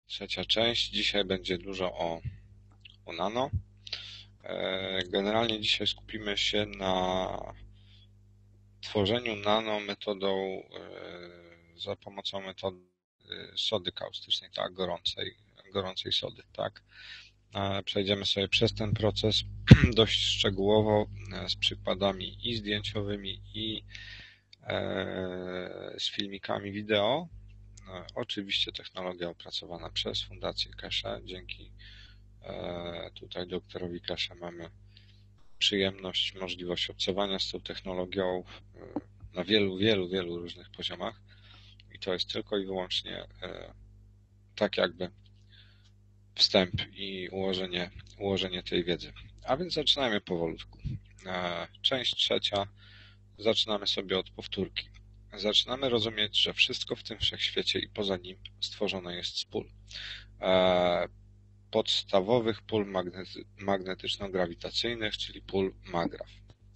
Trzecia część. Dzisiaj będzie dużo o nano. Generalnie dzisiaj skupimy się na tworzeniu nano metodą, za pomocą metody sody kaustycznej, tak, gorącej sody, tak. Przejdziemy sobie przez ten proces dość szczegółowo, z przykładami i zdjęciowymi, i z filmikami wideo. Oczywiście technologia opracowana przez Fundację Keshe. Dzięki tutaj doktorowi Keshe mamy przyjemność, możliwość obcowania z tą technologią na wielu różnych poziomach i to jest tylko i wyłącznie tak jakby wstęp i ułożenie tej wiedzy. A więc zaczynajmy powolutku. Część trzecia. Zaczynamy sobie od powtórki. Zaczynamy rozumieć, że wszystko w tym wszechświecie i poza nim stworzone jest z pól. Podstawowych pól magnetyczno-grawitacyjnych, czyli pól MAGRAW.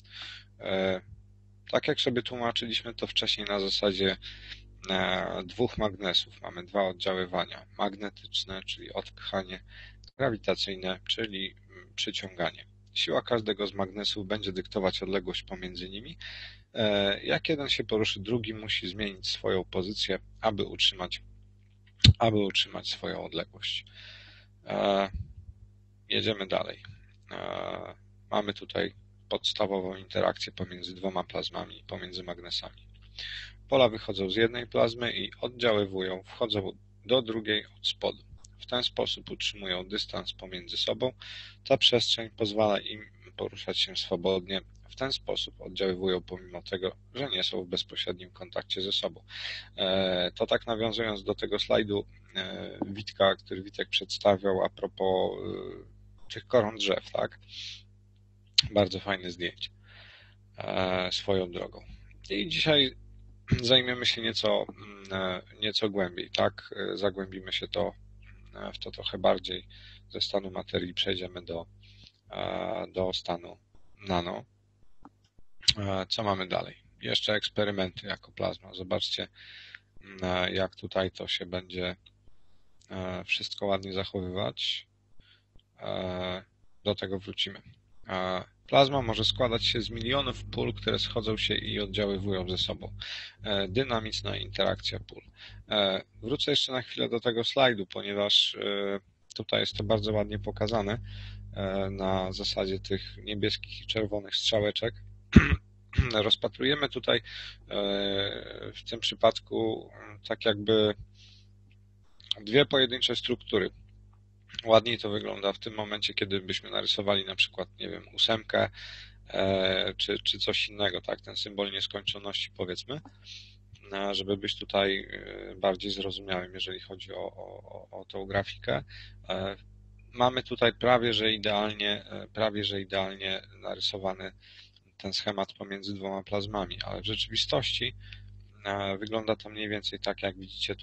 Tak jak sobie tłumaczyliśmy to wcześniej na zasadzie dwóch magnesów. Mamy dwa oddziaływania. Magnetyczne, czyli odpychanie, grawitacyjne, czyli przyciąganie. Siła każdego z magnesów będzie dyktować odległość pomiędzy nimi. Jak jeden się poruszy, drugi musi zmienić swoją pozycję, aby utrzymać swoją odległość. Jedziemy dalej. Mamy tutaj podstawową interakcję pomiędzy dwoma plazmami, pomiędzy magnesami. Pola wychodzą z jednej plazmy i oddziaływują, wchodzą do drugiej od spodu. W ten sposób utrzymują dystans pomiędzy sobą. Ta przestrzeń pozwala im poruszać się swobodnie. W ten sposób oddziaływują pomimo tego, że nie są w bezpośrednim kontakcie ze sobą. To tak nawiązując do tego slajdu Witka, który Witek przedstawiał a propos tych koron drzew, tak? Bardzo fajne zdjęcie swoją drogą. I dzisiaj zajmiemy się nieco głębiej, tak? Zagłębimy się w to trochę bardziej. Ze stanu materii przejdziemy do stanu nano. Co mamy dalej? Jeszcze eksperymenty jako plazma. Zobaczcie, jak tutaj to się będzie wszystko ładnie zachowywać. Do tego wrócimy. Plazma może składać się z milionów pól, które schodzą się i oddziaływują ze sobą. Dynamiczna interakcja pól. Wrócę jeszcze na chwilę do tego slajdu, ponieważ tutaj jest to bardzo ładnie pokazane na zasadzie tych niebieskich i czerwonych strzałeczek. Rozpatrujemy tutaj w tym przypadku tak jakby dwie pojedyncze struktury. Ładniej to wygląda w tym momencie, kiedy byśmy narysowali na przykład, nie wiem, ósemkę czy coś innego, tak, ten symbol nieskończoności powiedzmy, żeby być tutaj bardziej zrozumiałym, jeżeli chodzi o tą grafikę. Mamy tutaj prawie że idealnie narysowany ten schemat pomiędzy dwoma plazmami, ale w rzeczywistości wygląda to mniej więcej tak, jak widzicie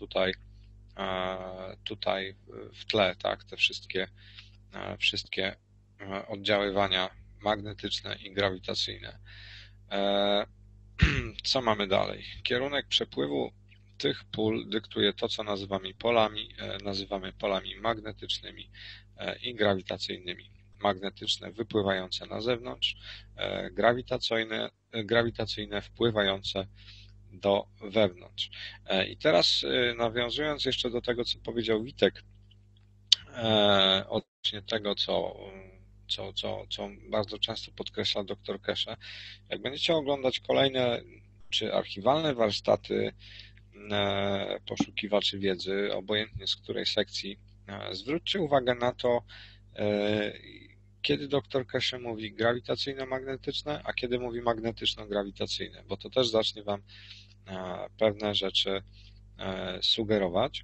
tutaj w tle, tak, te wszystkie oddziaływania magnetyczne i grawitacyjne. Co mamy dalej? Kierunek przepływu tych pól dyktuje to, co nazywamy polami magnetycznymi i grawitacyjnymi. Magnetyczne wypływające na zewnątrz, grawitacyjne wpływające do wewnątrz. I teraz nawiązując jeszcze do tego, co powiedział Witek, odnośnie tego, co bardzo często podkreśla dr Keshe, jak będziecie oglądać kolejne czy archiwalne warsztaty poszukiwaczy wiedzy, obojętnie z której sekcji, zwróćcie uwagę na to, kiedy dr Keshe mówi grawitacyjno-magnetyczne, a kiedy mówi magnetyczno-grawitacyjne, bo to też zacznie Wam pewne rzeczy sugerować.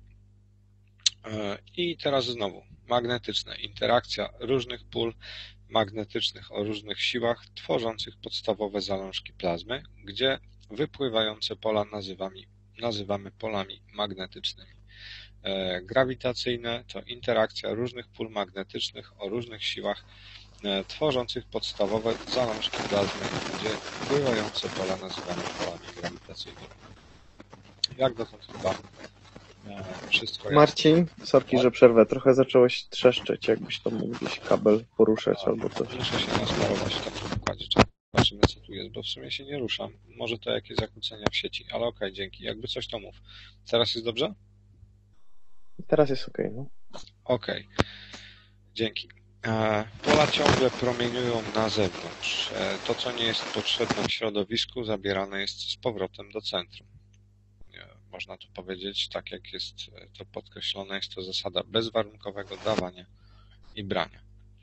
I teraz znowu magnetyczne. Interakcja różnych pól magnetycznych o różnych siłach tworzących podstawowe zalążki plazmy, gdzie wypływające pola nazywamy polami magnetycznymi. Grawitacyjne to interakcja różnych pól magnetycznych o różnych siłach tworzących podstawowe zalążki plazmy, gdzie wpływające pola nazywamy polami grawitacyjnymi. Jak dotąd chyba Wszystko jasne. Marcin, sorki, że przerwę. Trochę zacząłeś trzeszczeć, jakbyś to mógł gdzieś kabel poruszać albo coś. Muszę się nasmarować w takim układzie. Zobaczymy, co tu jest, bo w sumie się nie ruszam. Może to jakieś zakłócenia w sieci, ale okej, dzięki. Jakby coś, to mów. Teraz jest dobrze? Teraz jest okej, no. Okej, dzięki. Pola ciągle promieniują na zewnątrz. To, co nie jest potrzebne w środowisku, zabierane jest z powrotem do centrum. Można tu powiedzieć, tak jak jest to podkreślone, jest to zasada bezwarunkowego dawania i brania.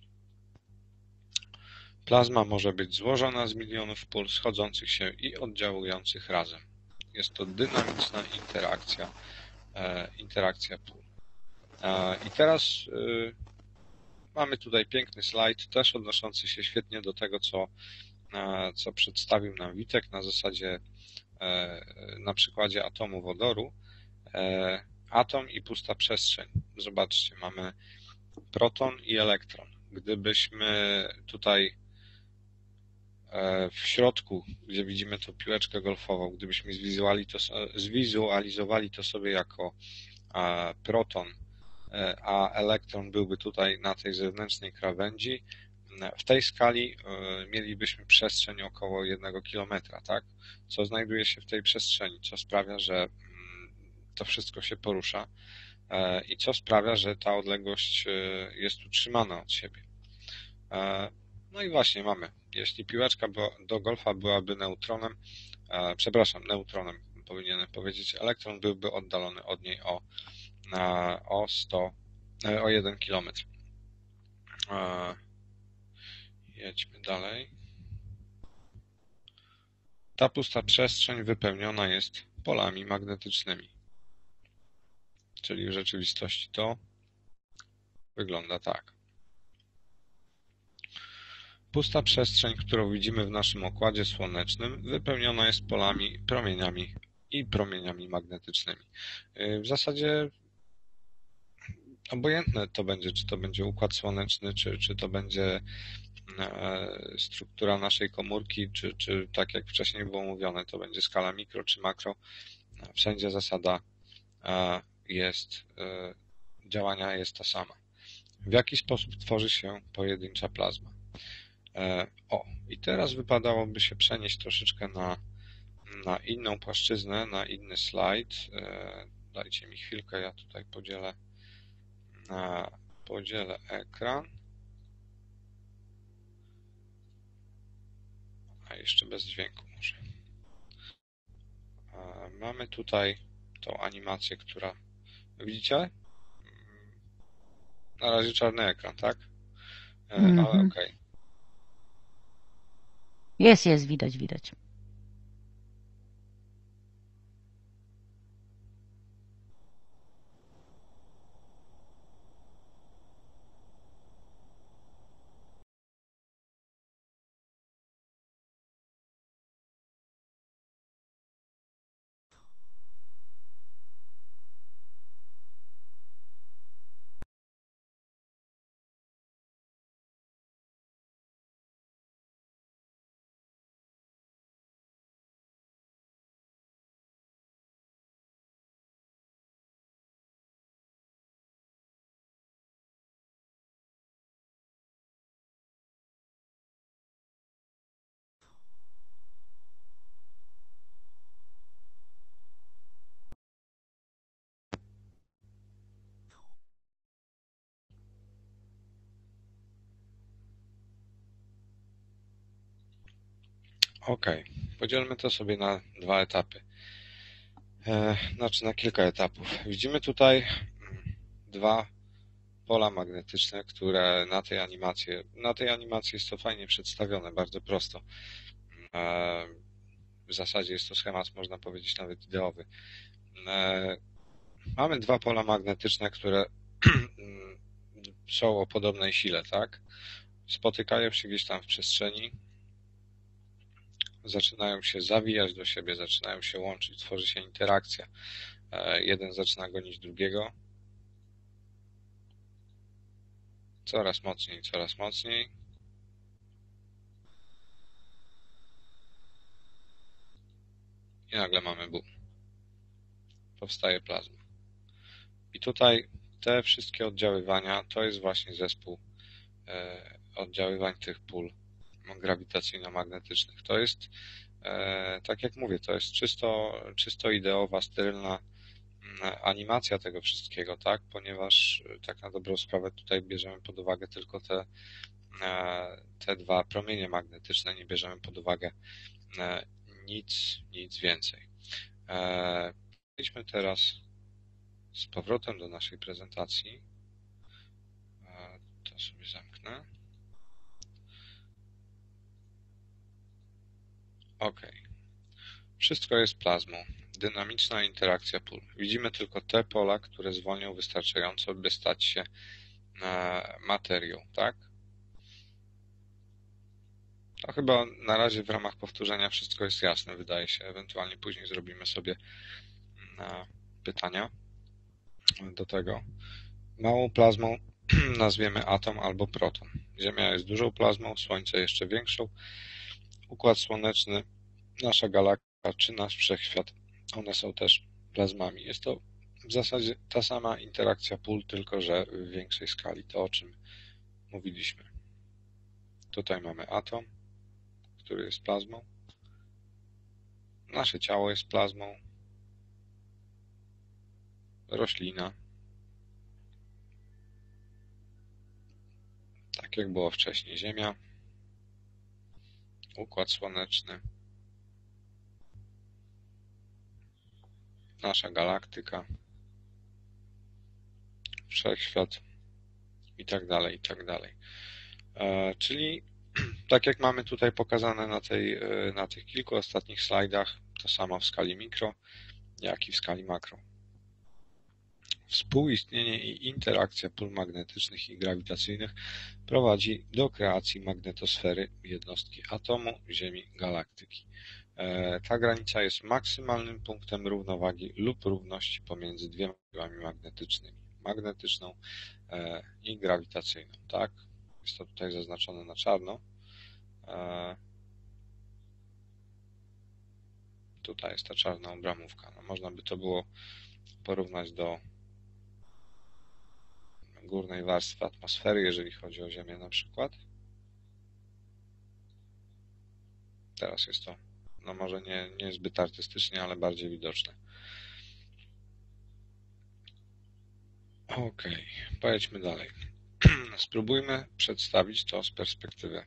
Plazma może być złożona z milionów pól schodzących się i oddziałujących razem. Jest to dynamiczna interakcja pól. I teraz mamy tutaj piękny slajd, też odnoszący się świetnie do tego, co przedstawił nam Witek na zasadzie, na przykładzie atomu wodoru. Atom i pusta przestrzeń. Zobaczcie, mamy proton i elektron. Gdybyśmy tutaj w środku, gdzie widzimy tą piłeczkę golfową, gdybyśmy zwizualizowali to sobie jako proton, a elektron byłby tutaj na tej zewnętrznej krawędzi, w tej skali mielibyśmy przestrzeń około 1 kilometra, tak? Co znajduje się w tej przestrzeni, co sprawia, że to wszystko się porusza i co sprawia, że ta odległość jest utrzymana od siebie. No i właśnie mamy, jeśli piłeczka do golfa byłaby neutronem, neutronem powinienem powiedzieć, elektron byłby oddalony od niej o 1 kilometr. Jedźmy dalej. Ta pusta przestrzeń wypełniona jest polami magnetycznymi. Czyli w rzeczywistości to wygląda tak. Pusta przestrzeń, którą widzimy w naszym Układzie Słonecznym, wypełniona jest polami, promieniami magnetycznymi. W zasadzie obojętne to będzie, czy to będzie Układ Słoneczny, czy to będzie struktura naszej komórki, czy tak jak wcześniej było mówione, to będzie skala mikro czy makro. Wszędzie zasada działania jest ta sama. W jaki sposób tworzy się pojedyncza plazma? I teraz wypadałoby się przenieść troszeczkę na inną płaszczyznę, na inny slajd. Dajcie mi chwilkę, ja tutaj podzielę ekran. A jeszcze bez dźwięku może. Mamy tutaj tą animację, która... Widzicie? Na razie czarny ekran, tak? Ale okej. Jest, widać. Okej. Podzielmy to sobie na 2 etapy. Znaczy na kilka etapów. Widzimy tutaj 2 pola magnetyczne, które na tej animacji jest to fajnie przedstawione, bardzo prosto. W zasadzie jest to schemat, można powiedzieć, nawet ideowy. Mamy 2 pola magnetyczne, które są o podobnej sile, tak? Spotykają się gdzieś tam w przestrzeni, zaczynają się zawijać do siebie, zaczynają się łączyć, tworzy się interakcja. Jeden zaczyna gonić drugiego. Coraz mocniej. I nagle mamy boom. Powstaje plazma. I tutaj te wszystkie oddziaływania to jest właśnie zespół oddziaływań tych pól grawitacyjno-magnetycznych. To jest, tak jak mówię, to jest czysto ideowa, sterylna animacja tego wszystkiego, tak? Ponieważ tak na dobrą sprawę tutaj bierzemy pod uwagę tylko te dwa promienie magnetyczne, nie bierzemy pod uwagę nic więcej. Przejdźmy teraz z powrotem do naszej prezentacji. To sobie zamknę. OK. Wszystko jest plazmą. Dynamiczna interakcja pól. Widzimy tylko te pola, które zwolnią wystarczająco, by stać się materią, tak? To chyba na razie w ramach powtórzenia wszystko jest jasne, wydaje się. Ewentualnie później zrobimy sobie pytania do tego. Małą plazmą nazwiemy atom albo proton. Ziemia jest dużą plazmą, Słońce jeszcze większą. Układ Słoneczny, nasza galaktyka czy nasz Wszechświat, one są też plazmami. Jest to w zasadzie ta sama interakcja pól, tylko że w większej skali, to o czym mówiliśmy. Tutaj mamy atom, który jest plazmą. Nasze ciało jest plazmą. Roślina. Tak jak było wcześniej, Ziemia. Układ Słoneczny. Nasza galaktyka. Wszechświat. I tak dalej, i tak dalej. Czyli tak jak mamy tutaj pokazane na tych kilku ostatnich slajdach, to samo w skali mikro, jak i w skali makro. Współistnienie i interakcja pól magnetycznych i grawitacyjnych prowadzi do kreacji magnetosfery jednostki atomu, Ziemi, galaktyki. Ta granica jest maksymalnym punktem równowagi lub równości pomiędzy dwiema siłami magnetycznymi, magnetyczną i grawitacyjną. Tak? Jest to tutaj zaznaczone na czarno. Tutaj jest ta czarna obramówka. No, można by to było porównać do górnej warstwy atmosfery, jeżeli chodzi o Ziemię na przykład. Teraz jest to, no może nie zbyt artystycznie, ale bardziej widoczne. OK, pojedźmy dalej. Spróbujmy przedstawić to z perspektywy.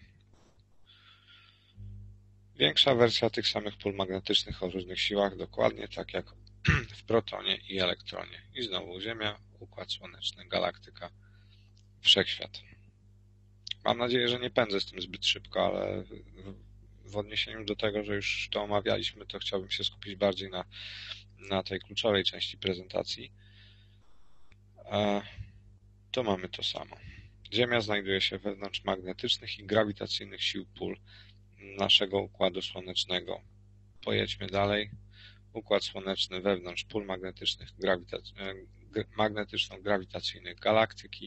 Większa wersja tych samych pól magnetycznych o różnych siłach, dokładnie tak jak w protonie i elektronie. I znowu Ziemia, Układ Słoneczny, galaktyka, Wszechświat. Mam nadzieję, że nie pędzę z tym zbyt szybko, ale w odniesieniu do tego, że już to omawialiśmy, to chciałbym się skupić bardziej na tej kluczowej części prezentacji. To mamy to samo. Ziemia znajduje się wewnątrz magnetycznych i grawitacyjnych sił pól naszego Układu Słonecznego. Pojedźmy dalej. Układ Słoneczny wewnątrz pól magnetycznych, magnetyczno-grawitacyjnych galaktyki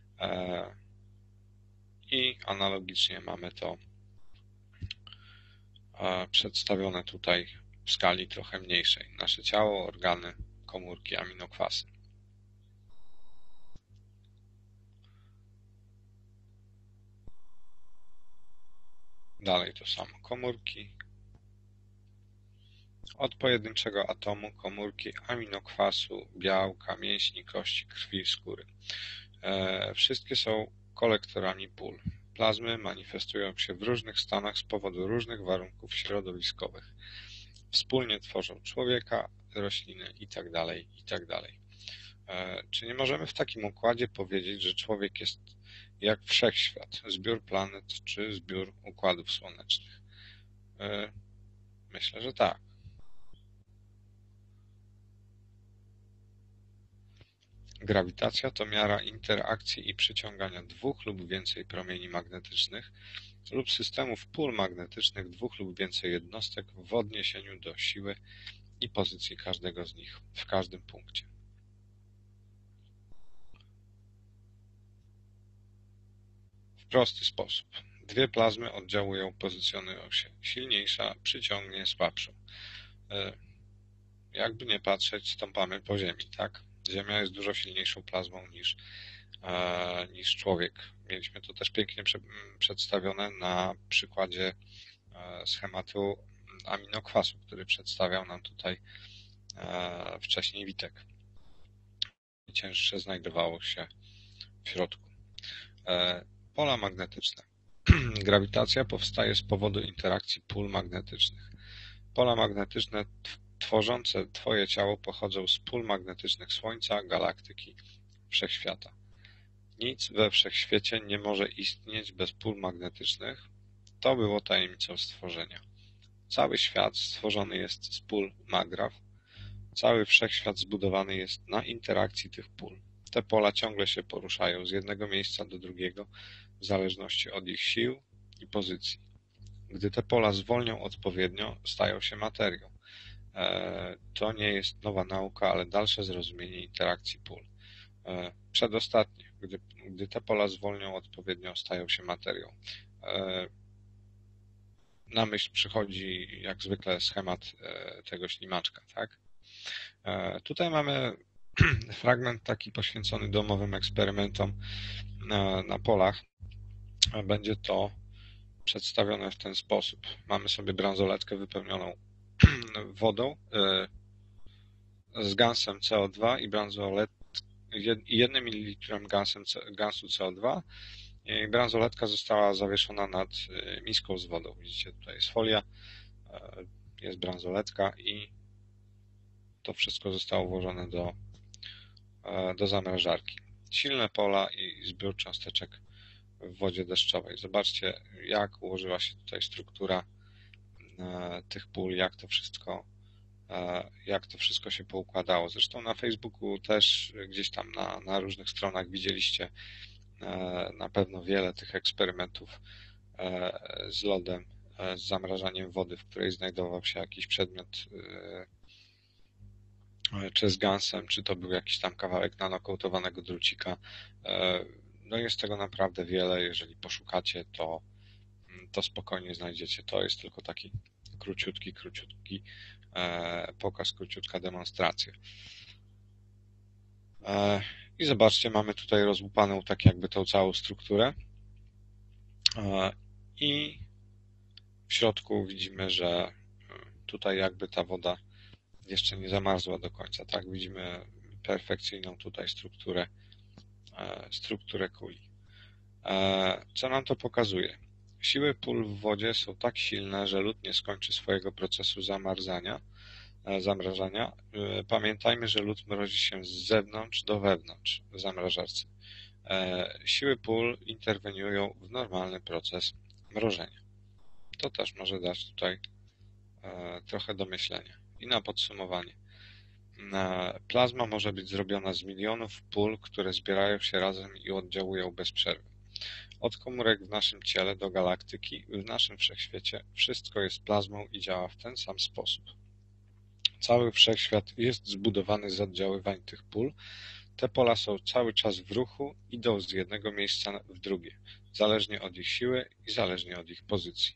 i analogicznie mamy to przedstawione tutaj w skali trochę mniejszej. Nasze ciało, organy, komórki, aminokwasy. Dalej to samo. Komórki. Od pojedynczego atomu, komórki, aminokwasu, białka, mięśni, kości, krwi, skóry. Wszystkie są kolektorami pól. Plazmy manifestują się w różnych stanach z powodu różnych warunków środowiskowych. Wspólnie tworzą człowieka, rośliny itd., itd. Czy nie możemy w takim układzie powiedzieć, że człowiek jest jak wszechświat, zbiór planet czy zbiór układów słonecznych? Myślę, że tak. Grawitacja to miara interakcji i przyciągania dwóch lub więcej promieni magnetycznych lub systemów pól magnetycznych dwóch lub więcej jednostek w odniesieniu do siły i pozycji każdego z nich w każdym punkcie. W prosty sposób. Dwie plazmy oddziałują, pozycjonują się. Silniejsza przyciągnie słabszą. Jakby nie patrzeć, stąpamy po ziemi, tak? Ziemia jest dużo silniejszą plazmą niż człowiek. Mieliśmy to też pięknie przedstawione na przykładzie schematu aminokwasu, który przedstawiał nam tutaj wcześniej Witek. Cięższe znajdowało się w środku. Pola magnetyczne. Grawitacja powstaje z powodu interakcji pól magnetycznych. Pola magnetyczne tworzące Twoje ciało pochodzą z pól magnetycznych Słońca, galaktyki, wszechświata. Nic we wszechświecie nie może istnieć bez pól magnetycznych. To było tajemnicą stworzenia. Cały świat stworzony jest z pól maggraw. Cały wszechświat zbudowany jest na interakcji tych pól. Te pola ciągle się poruszają z jednego miejsca do drugiego w zależności od ich sił i pozycji. Gdy te pola zwolnią odpowiednio, stają się materią. To nie jest nowa nauka, ale dalsze zrozumienie interakcji pól. Przedostatnie, gdy te pola zwolnią odpowiednio, stają się materią. Na myśl przychodzi jak zwykle schemat tego ślimaczka, tak? Tutaj mamy fragment taki poświęcony domowym eksperymentom na polach. Będzie to przedstawione w ten sposób. Mamy sobie bransoletkę wypełnioną wodą z gansem CO2 i 1 ml gansu CO2. I bransoletka została zawieszona nad miską z wodą. Widzicie, tutaj jest folia, jest bransoletka i to wszystko zostało włożone do zamrażarki. Silne pola i zbiór cząsteczek w wodzie deszczowej. Zobaczcie, jak ułożyła się tutaj struktura tych pól, jak to wszystko się poukładało. Zresztą na Facebooku też gdzieś tam na różnych stronach widzieliście na pewno wiele tych eksperymentów z lodem, z zamrażaniem wody, w której znajdował się jakiś przedmiot, czy z gansem, czy to był jakiś tam kawałek nanokołtowanego drucika. No jest tego naprawdę wiele. Jeżeli poszukacie, to spokojnie znajdziecie. To jest tylko taki króciutki pokaz, króciutka demonstracja. I zobaczcie, mamy tutaj rozłupaną tak jakby tą całą strukturę i w środku widzimy, że tutaj jakby ta woda jeszcze nie zamarzła do końca, tak? Widzimy perfekcyjną tutaj strukturę kuli. Co nam to pokazuje? Siły pól w wodzie są tak silne, że lód nie skończy swojego procesu zamrażania. Pamiętajmy, że lód mrozi się z zewnątrz do wewnątrz w zamrażarce. Siły pól interweniują w normalny proces mrożenia. To też może dać tutaj trochę do myślenia. I na podsumowanie. Plazma może być zrobiona z milionów pól, które zbierają się razem i oddziałują bez przerwy. Od komórek w naszym ciele do galaktyki, w naszym wszechświecie, wszystko jest plazmą i działa w ten sam sposób. Cały wszechświat jest zbudowany z oddziaływań tych pól. Te pola są cały czas w ruchu, idą z jednego miejsca w drugie, zależnie od ich siły i zależnie od ich pozycji.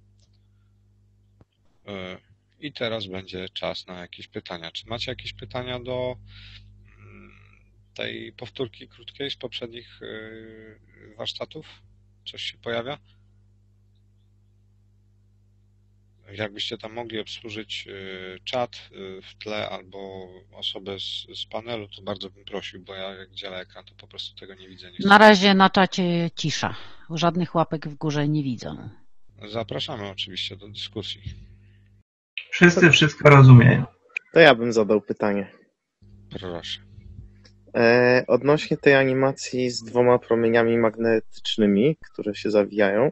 I teraz będzie czas na jakieś pytania. Czy macie jakieś pytania do tej powtórki krótkiej z poprzednich warsztatów? Coś się pojawia? Jakbyście tam mogli obsłużyć czat w tle albo osobę z panelu, to bardzo bym prosił, bo ja jak dzielę ekran, to po prostu tego nie widzę. Na razie na czacie cisza. Żadnych łapek w górze nie widzą. Zapraszamy oczywiście do dyskusji. Wszyscy wszystko rozumieją. To ja bym zadał pytanie. Proszę. Odnośnie tej animacji z 2 promieniami magnetycznymi, które się zawijają,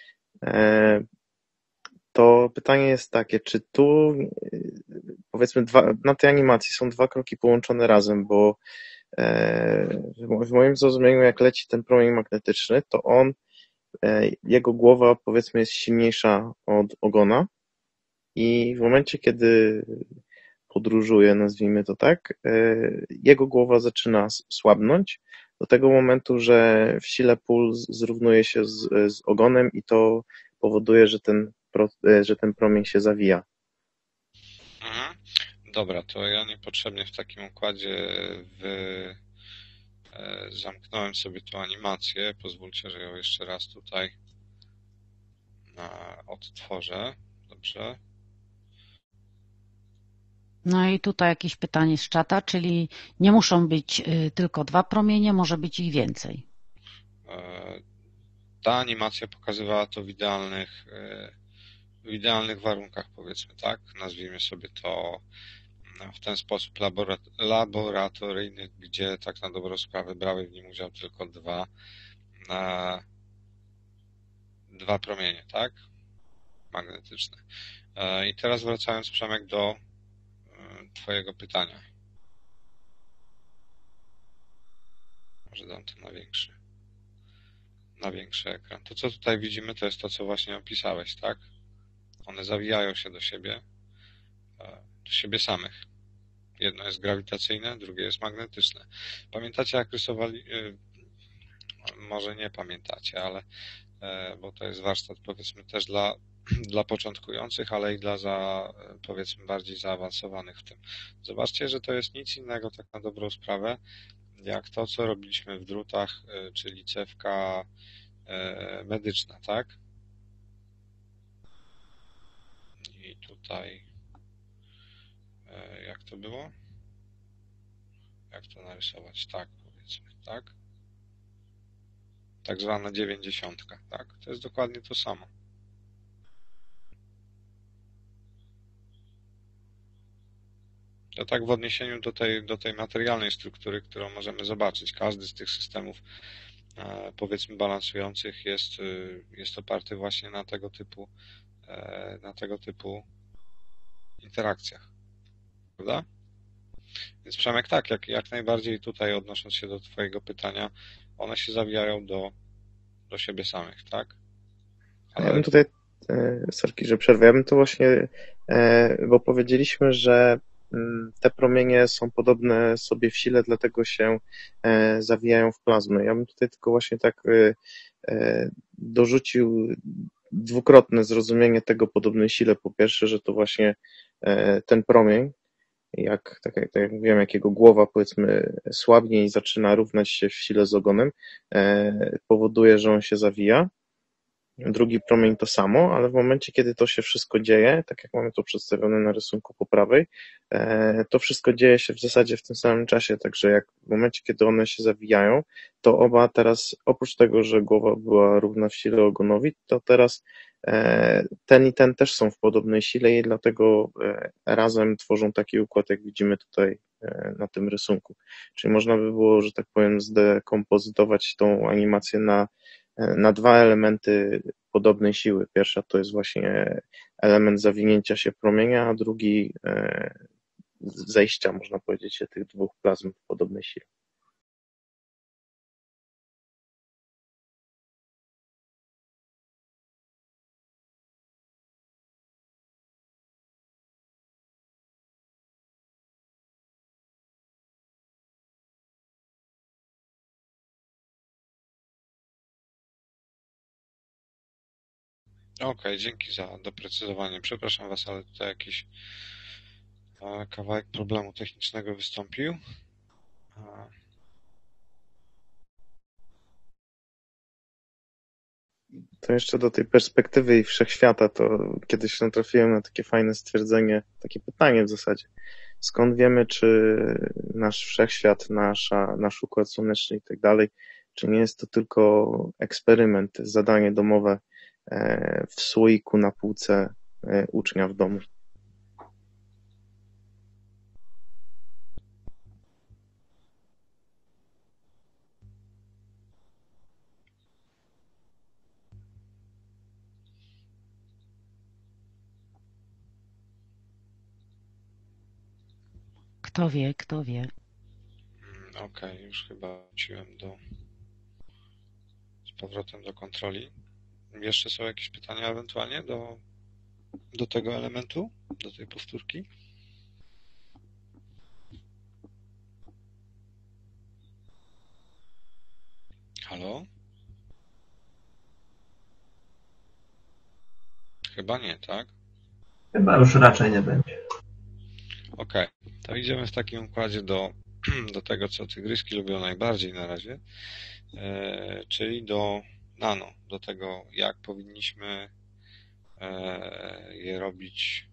to pytanie jest takie, czy tu powiedzmy na tej animacji są 2 kroki połączone razem, bo w moim zrozumieniu jak leci ten promień magnetyczny, to jego głowa powiedzmy jest silniejsza od ogona i w momencie, kiedy podróżuje, nazwijmy to tak, jego głowa zaczyna słabnąć do tego momentu, że w sile pól zrównuje się z ogonem i to powoduje, że ten promień się zawija. Dobra, to ja niepotrzebnie w takim układzie zamknąłem sobie tą animację. Pozwólcie, że ją jeszcze raz tutaj odtworzę. Dobrze. No i tutaj jakieś pytanie z czata, czyli nie muszą być tylko 2 promienie, może być ich więcej. Ta animacja pokazywała to w idealnych warunkach, powiedzmy, tak? Nazwijmy sobie to w ten sposób laboratoryjnych, gdzie tak na dobrą sprawę brały w nim udział tylko dwa promienie, tak? Magnetyczne. I teraz wracając, Przemek, do Twojego pytania. Może dam to na większy ekran. To, co tutaj widzimy, to jest to, co właśnie opisałeś, tak? One zawijają się do siebie samych. Jedno jest grawitacyjne, drugie jest magnetyczne. Pamiętacie, jak rysowali? Może nie pamiętacie, ale bo to jest warsztat, powiedzmy, też dla początkujących, ale i dla powiedzmy, bardziej zaawansowanych w tym. Zobaczcie, że to jest nic innego, tak na dobrą sprawę, jak to, co robiliśmy w drutach, czyli cewka medyczna, tak? I tutaj jak to było? Jak to narysować? Tak, powiedzmy, tak? Tak zwana 90, tak? To jest dokładnie to samo. To tak w odniesieniu do tej materialnej struktury, którą możemy zobaczyć. Każdy z tych systemów, powiedzmy, balansujących jest oparty właśnie na tego typu interakcjach. Prawda? Więc Przemek, tak, jak najbardziej tutaj odnosząc się do Twojego pytania, one się zawijają do siebie samych, tak? Ale... Ja bym tutaj, sorki, że przerwę, ja bym to właśnie, bo powiedzieliśmy, że te promienie są podobne sobie w sile, dlatego się zawijają w plazmy. Ja bym tutaj tylko właśnie tak dorzucił dwukrotne zrozumienie tego podobnej sile. Po pierwsze, że to właśnie ten promień, tak jak mówiłem, jak jego głowa, powiedzmy, słabnie i zaczyna równać się w sile z ogonem, powoduje, że on się zawija. Drugi promień to samo, ale w momencie, kiedy to się wszystko dzieje, tak jak mamy to przedstawione na rysunku po prawej, to wszystko dzieje się w zasadzie w tym samym czasie, także jak w momencie, kiedy one się zawijają, to oba teraz, oprócz tego, że głowa była równa w sile ogonowi, to teraz ten i ten też są w podobnej sile i dlatego razem tworzą taki układ, jak widzimy tutaj na tym rysunku. Czyli można by było, że tak powiem, zdekompozytować tą animację na dwa elementy podobnej siły. Pierwsza to jest właśnie element zawinięcia się promienia, a drugi zejścia, można powiedzieć, się tych dwóch plazm w podobnej sile. Okej, dzięki za doprecyzowanie. Przepraszam Was, ale tutaj jakiś kawałek problemu technicznego wystąpił. To jeszcze do tej perspektywy i wszechświata, to kiedyś natrafiłem na takie fajne stwierdzenie, takie pytanie w zasadzie. Skąd wiemy, czy nasz wszechświat, nasz układ słoneczny i tak dalej, czy nie jest to tylko eksperyment, zadanie domowe w słoiku na półce ucznia w domu? Kto wie, kto wie. Okej, już chyba wróciłem z powrotem do kontroli. Jeszcze są jakieś pytania ewentualnie do tego elementu, do tej powtórki? Halo? Chyba nie, tak? Chyba już raczej nie będzie. Ok, to idziemy w takim układzie do tego, co tygryski lubią najbardziej na razie, czyli do nano, do tego, jak powinniśmy je robić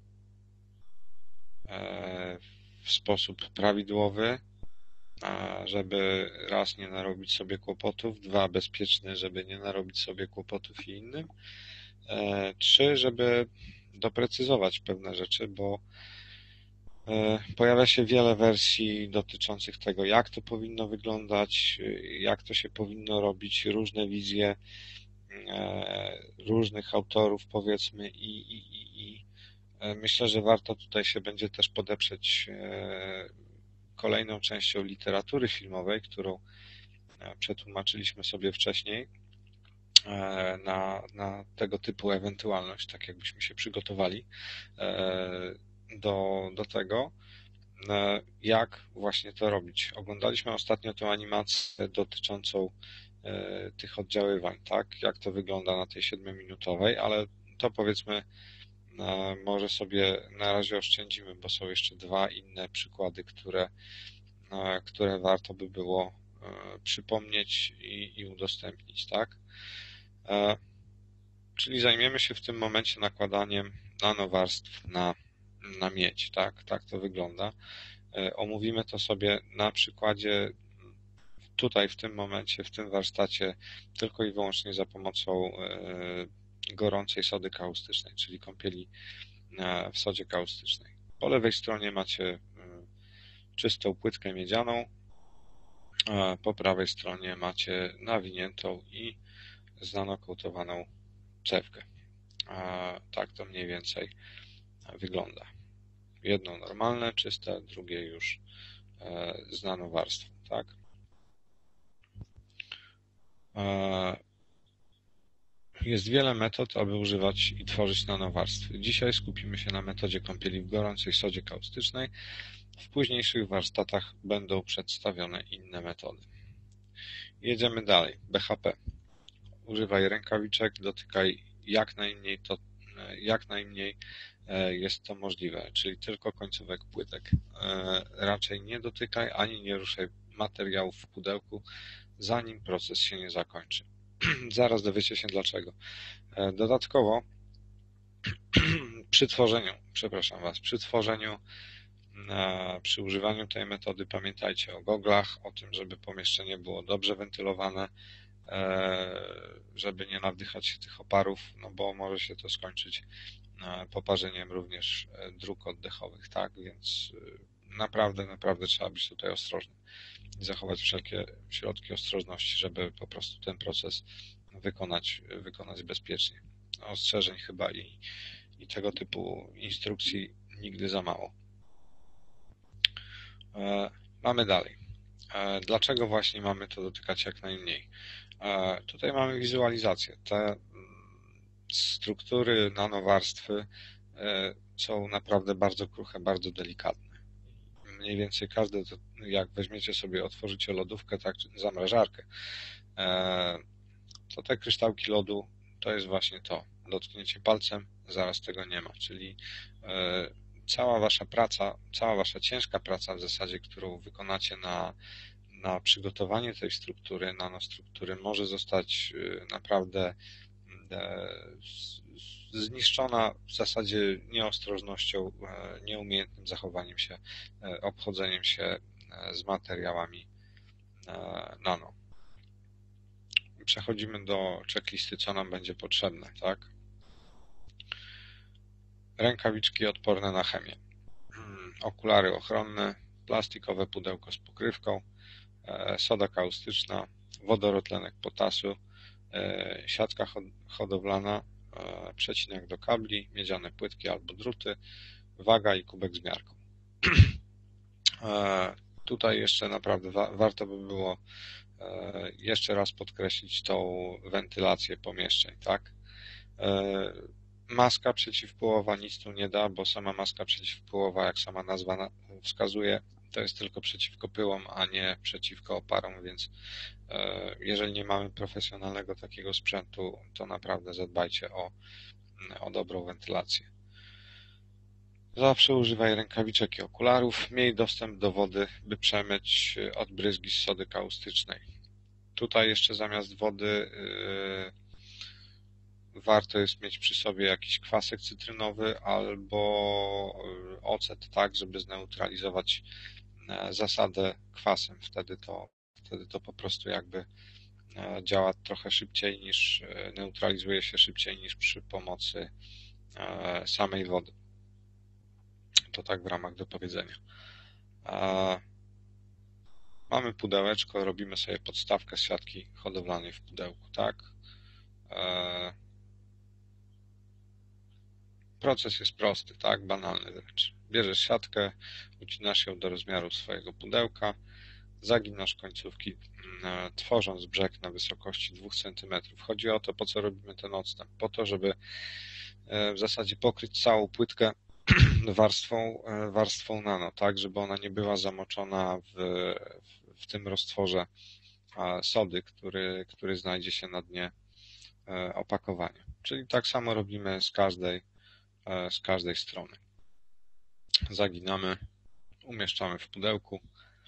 w sposób prawidłowy, żeby raz nie narobić sobie kłopotów, dwa bezpieczny, żeby nie narobić sobie kłopotów i innym, trzy, żeby doprecyzować pewne rzeczy, bo pojawia się wiele wersji dotyczących tego, jak to powinno wyglądać, jak to się powinno robić, różne wizje różnych autorów, powiedzmy, i myślę, że warto tutaj się będzie też podeprzeć kolejną częścią literatury filmowej, którą przetłumaczyliśmy sobie wcześniej na tego typu ewentualność, tak jakbyśmy się przygotowali do tego, jak właśnie to robić. Oglądaliśmy ostatnio tę animację dotyczącą tych oddziaływań, tak? Jak to wygląda na tej 7-minutowej, ale to powiedzmy może sobie na razie oszczędzimy, bo są jeszcze dwa inne przykłady, które warto by było przypomnieć i udostępnić, tak? Czyli zajmiemy się w tym momencie nakładaniem nanowarstw na miedź, tak? Tak to wygląda. Omówimy to sobie na przykładzie tutaj w tym momencie, w tym warsztacie tylko i wyłącznie za pomocą gorącej sody kaustycznej, czyli kąpieli w sodzie kaustycznej. Po lewej stronie macie czystą płytkę miedzianą, po prawej stronie macie nawiniętą i znanokołtowaną cewkę. Tak to mniej więcej wygląda. Jedno normalne, czyste, drugie już z nanowarstwą, tak? Jest wiele metod, aby używać i tworzyć nanowarstwy. Dzisiaj skupimy się na metodzie kąpieli w gorącej sodzie kaustycznej. W późniejszych warsztatach będą przedstawione inne metody. Jedziemy dalej. BHP. Używaj rękawiczek, dotykaj jak najmniej jest to możliwe, czyli tylko końcówek płytek. Raczej nie dotykaj ani nie ruszaj materiałów w pudełku, zanim proces się nie zakończy. Zaraz dowiecie się dlaczego. Dodatkowo przy używaniu tej metody pamiętajcie o goglach, o tym, żeby pomieszczenie było dobrze wentylowane, żeby nie nawdychać się tych oparów, no bo może się to skończyć poparzeniem również dróg oddechowych, tak? Więc naprawdę trzeba być tutaj ostrożnym i zachować wszelkie środki ostrożności, żeby po prostu ten proces wykonać bezpiecznie. Ostrzeżeń chyba i tego typu instrukcji nigdy za mało. Mamy dalej. Dlaczego właśnie mamy to dotykać jak najmniej? Tutaj mamy wizualizację. Te struktury, nanowarstwy są naprawdę bardzo kruche, bardzo delikatne. Mniej więcej każde, jak weźmiecie sobie, otworzycie lodówkę, tak, czy zamrażarkę, to te kryształki lodu to jest właśnie to. Dotknięcie palcem, zaraz tego nie ma. Czyli cała wasza praca, cała wasza ciężka praca w zasadzie, którą wykonacie na przygotowanie tej struktury, nanostruktury, może zostać naprawdę zniszczona w zasadzie nieostrożnością, nieumiejętnym zachowaniem się, obchodzeniem się z materiałami nano. Przechodzimy do checklisty, co nam będzie potrzebne, tak? Rękawiczki odporne na chemię, okulary ochronne, plastikowe pudełko z pokrywką, soda kaustyczna, wodorotlenek potasu, siatka hodowlana, przecinek do kabli, miedziane płytki albo druty, waga i kubek z miarką. Tutaj jeszcze naprawdę warto by było jeszcze raz podkreślić tą wentylację pomieszczeń, tak? Maska przeciwpyłowa nic tu nie da, bo sama maska przeciwpyłowa, jak sama nazwa wskazuje, to jest tylko przeciwko pyłom, a nie przeciwko oparom, więc jeżeli nie mamy profesjonalnego takiego sprzętu, to naprawdę zadbajcie o dobrą wentylację. Zawsze używaj rękawiczek i okularów. Miej dostęp do wody, by przemyć odbryzgi z sody kaustycznej. Tutaj jeszcze zamiast wody warto jest mieć przy sobie jakiś kwasek cytrynowy albo ocet, tak, żeby zneutralizować zasadę kwasem. Wtedy to po prostu jakby działa trochę szybciej neutralizuje się szybciej niż przy pomocy samej wody. To tak w ramach dopowiedzenia. Mamy pudełeczko, robimy sobie podstawkę z siatki hodowlanej w pudełku, tak? Proces jest prosty, tak? Banalny wręcz. Bierzesz siatkę, ucinasz ją do rozmiaru swojego pudełka, zaginasz końcówki, tworząc brzeg na wysokości 2 cm. Chodzi o to, po co robimy ten odstęp. Po to, żeby w zasadzie pokryć całą płytkę warstwą nano, tak, żeby ona nie była zamoczona w tym roztworze sody, który znajdzie się na dnie opakowania. Czyli tak samo robimy z każdej strony. Zaginamy, umieszczamy w pudełku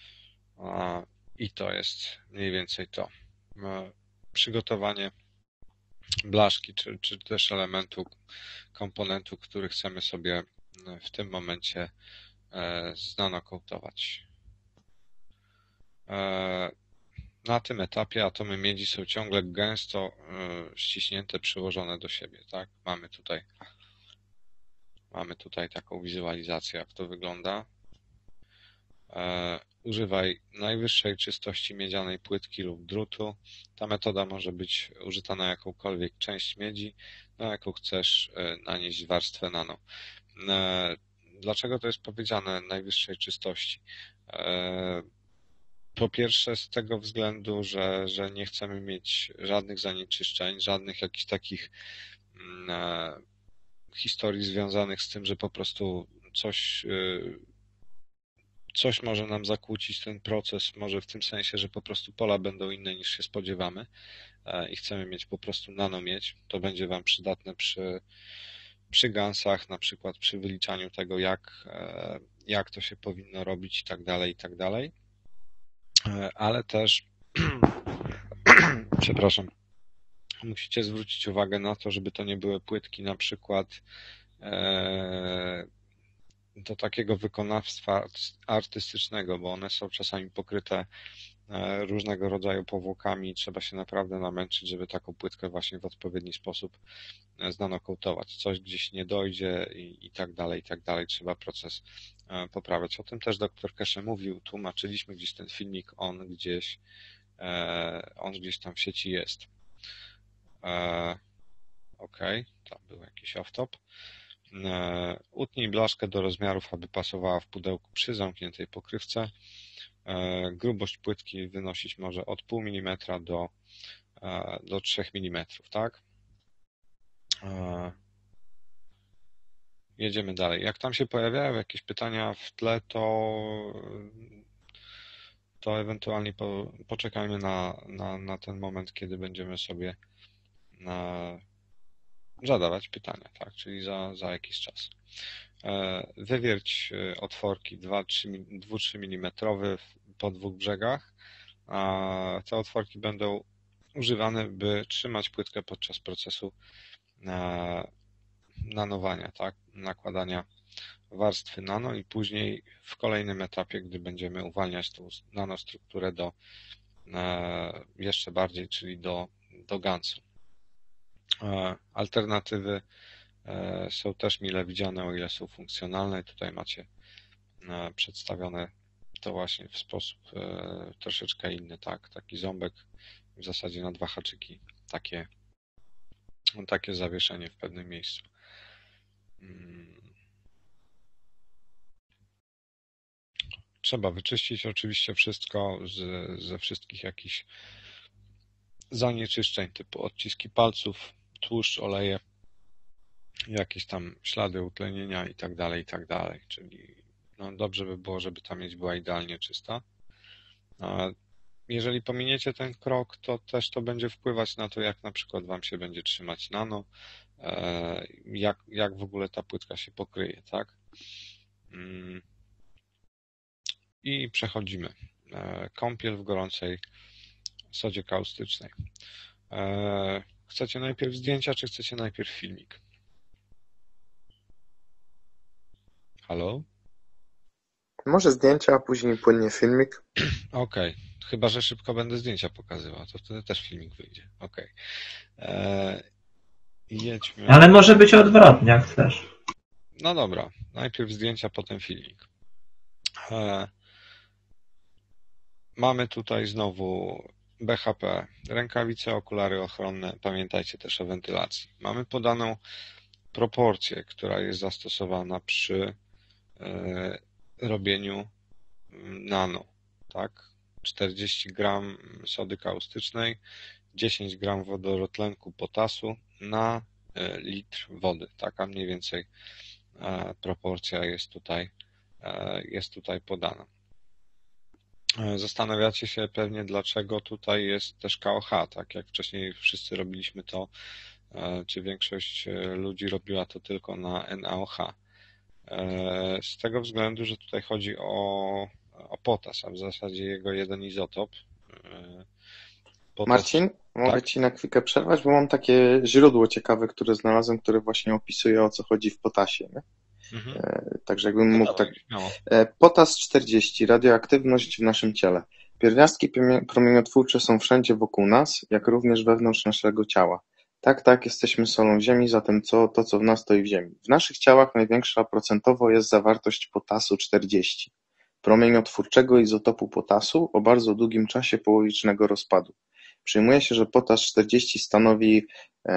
i to jest mniej więcej to. Przygotowanie blaszki, czy też komponentu, który chcemy sobie w tym momencie znanokołtować. Na tym etapie atomy miedzi są ciągle gęsto ściśnięte, przyłożone do siebie. Tak? Mamy tutaj taką wizualizację, jak to wygląda. Używaj najwyższej czystości miedzianej płytki lub drutu. Ta metoda może być użyta na jakąkolwiek część miedzi, na jaką chcesz nanieść warstwę nano. Dlaczego to jest powiedziane najwyższej czystości? Po pierwsze z tego względu, że nie chcemy mieć żadnych zanieczyszczeń, żadnych jakichś takich historii związanych z tym, że po prostu coś może nam zakłócić ten proces, może w tym sensie, że po prostu pola będą inne niż się spodziewamy i chcemy mieć po prostu nanomiedź. To będzie Wam przydatne przy gansach, na przykład przy wyliczaniu tego, jak to się powinno robić i tak dalej. Ale też przepraszam, musicie zwrócić uwagę na to, żeby to nie były płytki na przykład do takiego wykonawstwa artystycznego, bo one są czasami pokryte różnego rodzaju powłokami i trzeba się naprawdę namęczyć, żeby taką płytkę właśnie w odpowiedni sposób znanokołtować. Coś gdzieś nie dojdzie i tak dalej. Trzeba proces poprawiać. O tym też dr Kesze mówił, tłumaczyliśmy gdzieś ten filmik, on gdzieś tam w sieci jest. Okej, tam był jakiś off-top. Utnij blaszkę do rozmiarów, aby pasowała w pudełku przy zamkniętej pokrywce. Grubość płytki wynosić może od 0,5 mm do 3 mm, tak? Jedziemy dalej. Jak tam się pojawiają jakieś pytania w tle, to ewentualnie poczekajmy na ten moment, kiedy będziemy sobie zadawać pytania, tak? Czyli za jakiś czas. Wywierć otworki 2-3 mm po 2 brzegach. Te otworki będą używane, by trzymać płytkę podczas procesu nanowania, tak? Nakładania warstwy nano i później w kolejnym etapie, gdy będziemy uwalniać tą nanostrukturę do jeszcze bardziej, czyli do gansu. Alternatywy są też mile widziane, o ile są funkcjonalne. Tutaj macie przedstawione to właśnie w sposób troszeczkę inny, tak? Taki ząbek w zasadzie na 2 haczyki, takie zawieszenie w pewnym miejscu. Trzeba wyczyścić oczywiście wszystko ze wszystkich jakichś zanieczyszczeń typu odciski palców, tłuszcz, oleje, jakieś tam ślady utlenienia i tak dalej. Czyli dobrze by było, żeby ta miedź była idealnie czysta. Jeżeli pominiecie ten krok, to też to będzie wpływać na to, jak na przykład Wam się będzie trzymać nano, jak w ogóle ta płytka się pokryje, tak? I przechodzimy. Kąpiel w gorącej sodzie kaustycznej. Chcecie najpierw zdjęcia, czy chcecie najpierw filmik? Halo? Może zdjęcia, a później płynnie filmik. Okej. Chyba że szybko będę zdjęcia pokazywał, to wtedy też filmik wyjdzie. Okej. Jedźmy. Ale może być odwrotnie, jak chcesz. No dobra, najpierw zdjęcia, potem filmik. Mamy tutaj znowu BHP, rękawice, okulary ochronne. Pamiętajcie też o wentylacji. Mamy podaną proporcję, która jest zastosowana przy robieniu nano. Tak? 40 gram sody kaustycznej, 10 gram wodorotlenku potasu na litr wody. Taka mniej więcej proporcja jest tutaj podana. Zastanawiacie się pewnie, dlaczego tutaj jest też KOH, tak jak wcześniej wszyscy robiliśmy to, czy większość ludzi robiła to tylko na NaOH. Z tego względu, że tutaj chodzi o potas, a w zasadzie jego jeden izotop. Potas, Marcin, mogę tak? Ci na chwilkę przerwać, bo mam takie źródło ciekawe, które znalazłem, które właśnie opisuje, o co chodzi w potasie. Nie? Także jakbym mógł tak. Potas 40, radioaktywność w naszym ciele. Pierwiastki promieniotwórcze są wszędzie wokół nas, jak również wewnątrz naszego ciała. Tak, jesteśmy solą Ziemi, zatem co w nas, to i w Ziemi. W naszych ciałach największa procentowo jest zawartość potasu 40, promieniotwórczego izotopu potasu o bardzo długim czasie połowicznego rozpadu. Przyjmuje się, że potas 40 stanowi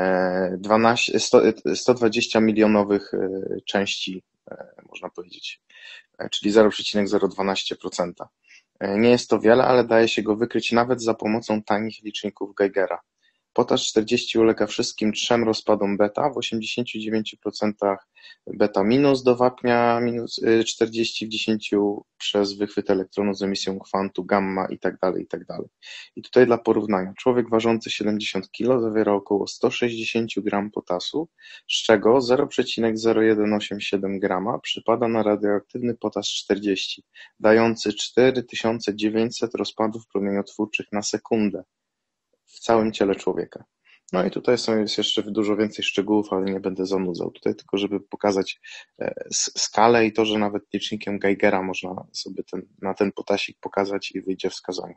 120 milionowych części, można powiedzieć, czyli 0,012%. Nie jest to wiele, ale daje się go wykryć nawet za pomocą tanich liczników Geigera. Potas 40 ulega wszystkim trzem rozpadom beta, w 89% beta minus do wapnia minus 40, w 10 przez wychwyt elektronu z emisją kwantu gamma itd. I tutaj dla porównania, człowiek ważący 70 kg zawiera około 160 gram potasu, z czego 0,0187 grama przypada na radioaktywny potas 40, dający 4900 rozpadów promieniotwórczych na sekundę w całym ciele człowieka. No i tutaj jest jeszcze dużo więcej szczegółów, ale nie będę zanudzał. Tutaj tylko, żeby pokazać skalę i to, że nawet licznikiem Geigera można sobie na ten potasik pokazać i wyjdzie wskazanie.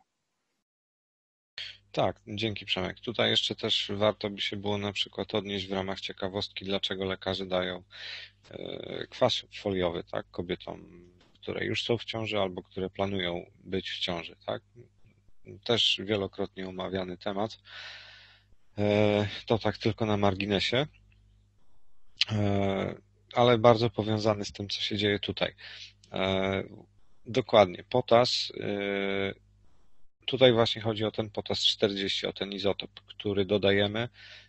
Tak, dzięki Przemek. Tutaj jeszcze też warto by się było na przykład odnieść w ramach ciekawostki, dlaczego lekarze dają kwas foliowy, tak, kobietom, które już są w ciąży albo które planują być w ciąży, tak. Też wielokrotnie omawiany temat. To tak tylko na marginesie, ale bardzo powiązany z tym, co się dzieje tutaj. Dokładnie, potas, tutaj właśnie chodzi o ten potas 40, o ten izotop, który dodajemy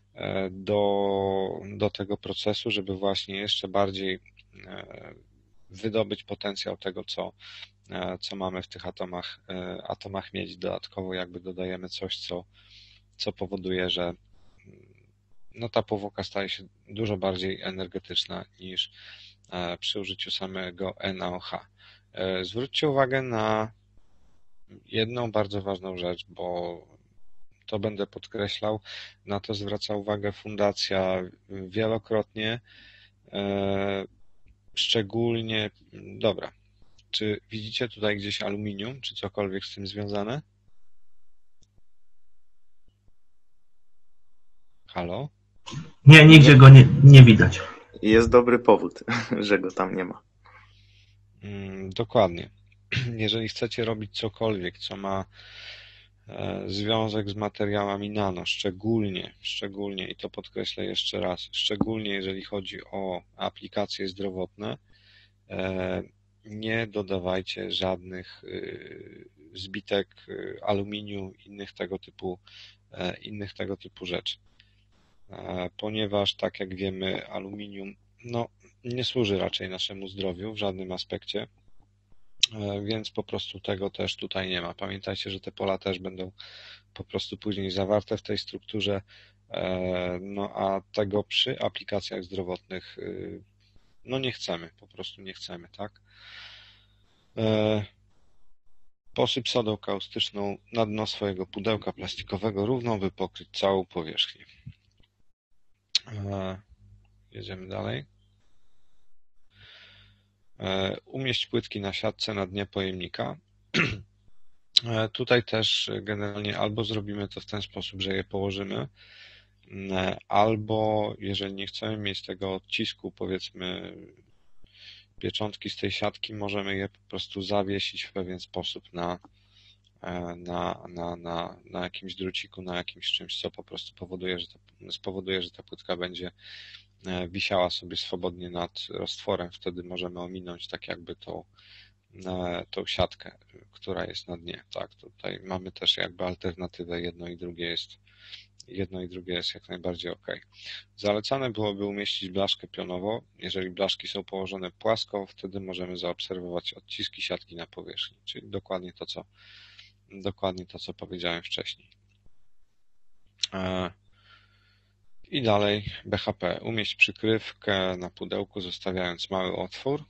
do tego procesu, żeby właśnie jeszcze bardziej wydobyć potencjał tego, co mamy w tych atomach miedzi. Dodatkowo jakby dodajemy coś, co powoduje, że no ta powłoka staje się dużo bardziej energetyczna niż przy użyciu samego NaOH. Zwróćcie uwagę na jedną bardzo ważną rzecz, bo to będę podkreślał, na to zwraca uwagę Fundacja wielokrotnie, szczególnie, dobra, czy widzicie tutaj gdzieś aluminium, czy cokolwiek z tym związane? Halo? Nie, nigdzie go nie widać. Jest dobry powód, że go tam nie ma. Dokładnie. Jeżeli chcecie robić cokolwiek, co ma związek z materiałami nano, szczególnie, i to podkreślę jeszcze raz, szczególnie jeżeli chodzi o aplikacje zdrowotne, nie dodawajcie żadnych zbitek aluminium, innych tego typu rzeczy. Ponieważ, tak jak wiemy, aluminium nie służy raczej naszemu zdrowiu w żadnym aspekcie, więc po prostu tego też tutaj nie ma. Pamiętajcie, że te pola też będą po prostu później zawarte w tej strukturze, a tego przy aplikacjach zdrowotnych no nie chcemy, po prostu nie chcemy, tak? Posyp sodą kaustyczną na dno swojego pudełka plastikowego równo, by pokryć całą powierzchnię. Jedziemy dalej. Umieść płytki na siatce na dnie pojemnika. Tutaj też generalnie albo zrobimy to w ten sposób, że je położymy, albo jeżeli nie chcemy mieć tego odcisku, powiedzmy pieczątki z tej siatki, możemy je po prostu zawiesić w pewien sposób na jakimś druciku, na jakimś czymś, co po prostu spowoduje, że ta płytka będzie wisiała sobie swobodnie nad roztworem. Wtedy możemy ominąć tak jakby tą siatkę, która jest na dnie. Tak, tutaj mamy też jakby alternatywę, jedno i drugie jest jak najbardziej ok. Zalecane byłoby umieścić blaszkę pionowo. Jeżeli blaszki są położone płasko, wtedy możemy zaobserwować odciski siatki na powierzchni, czyli dokładnie to, co powiedziałem wcześniej. I dalej BHP. Umieść przykrywkę na pudełku, zostawiając mały otwór.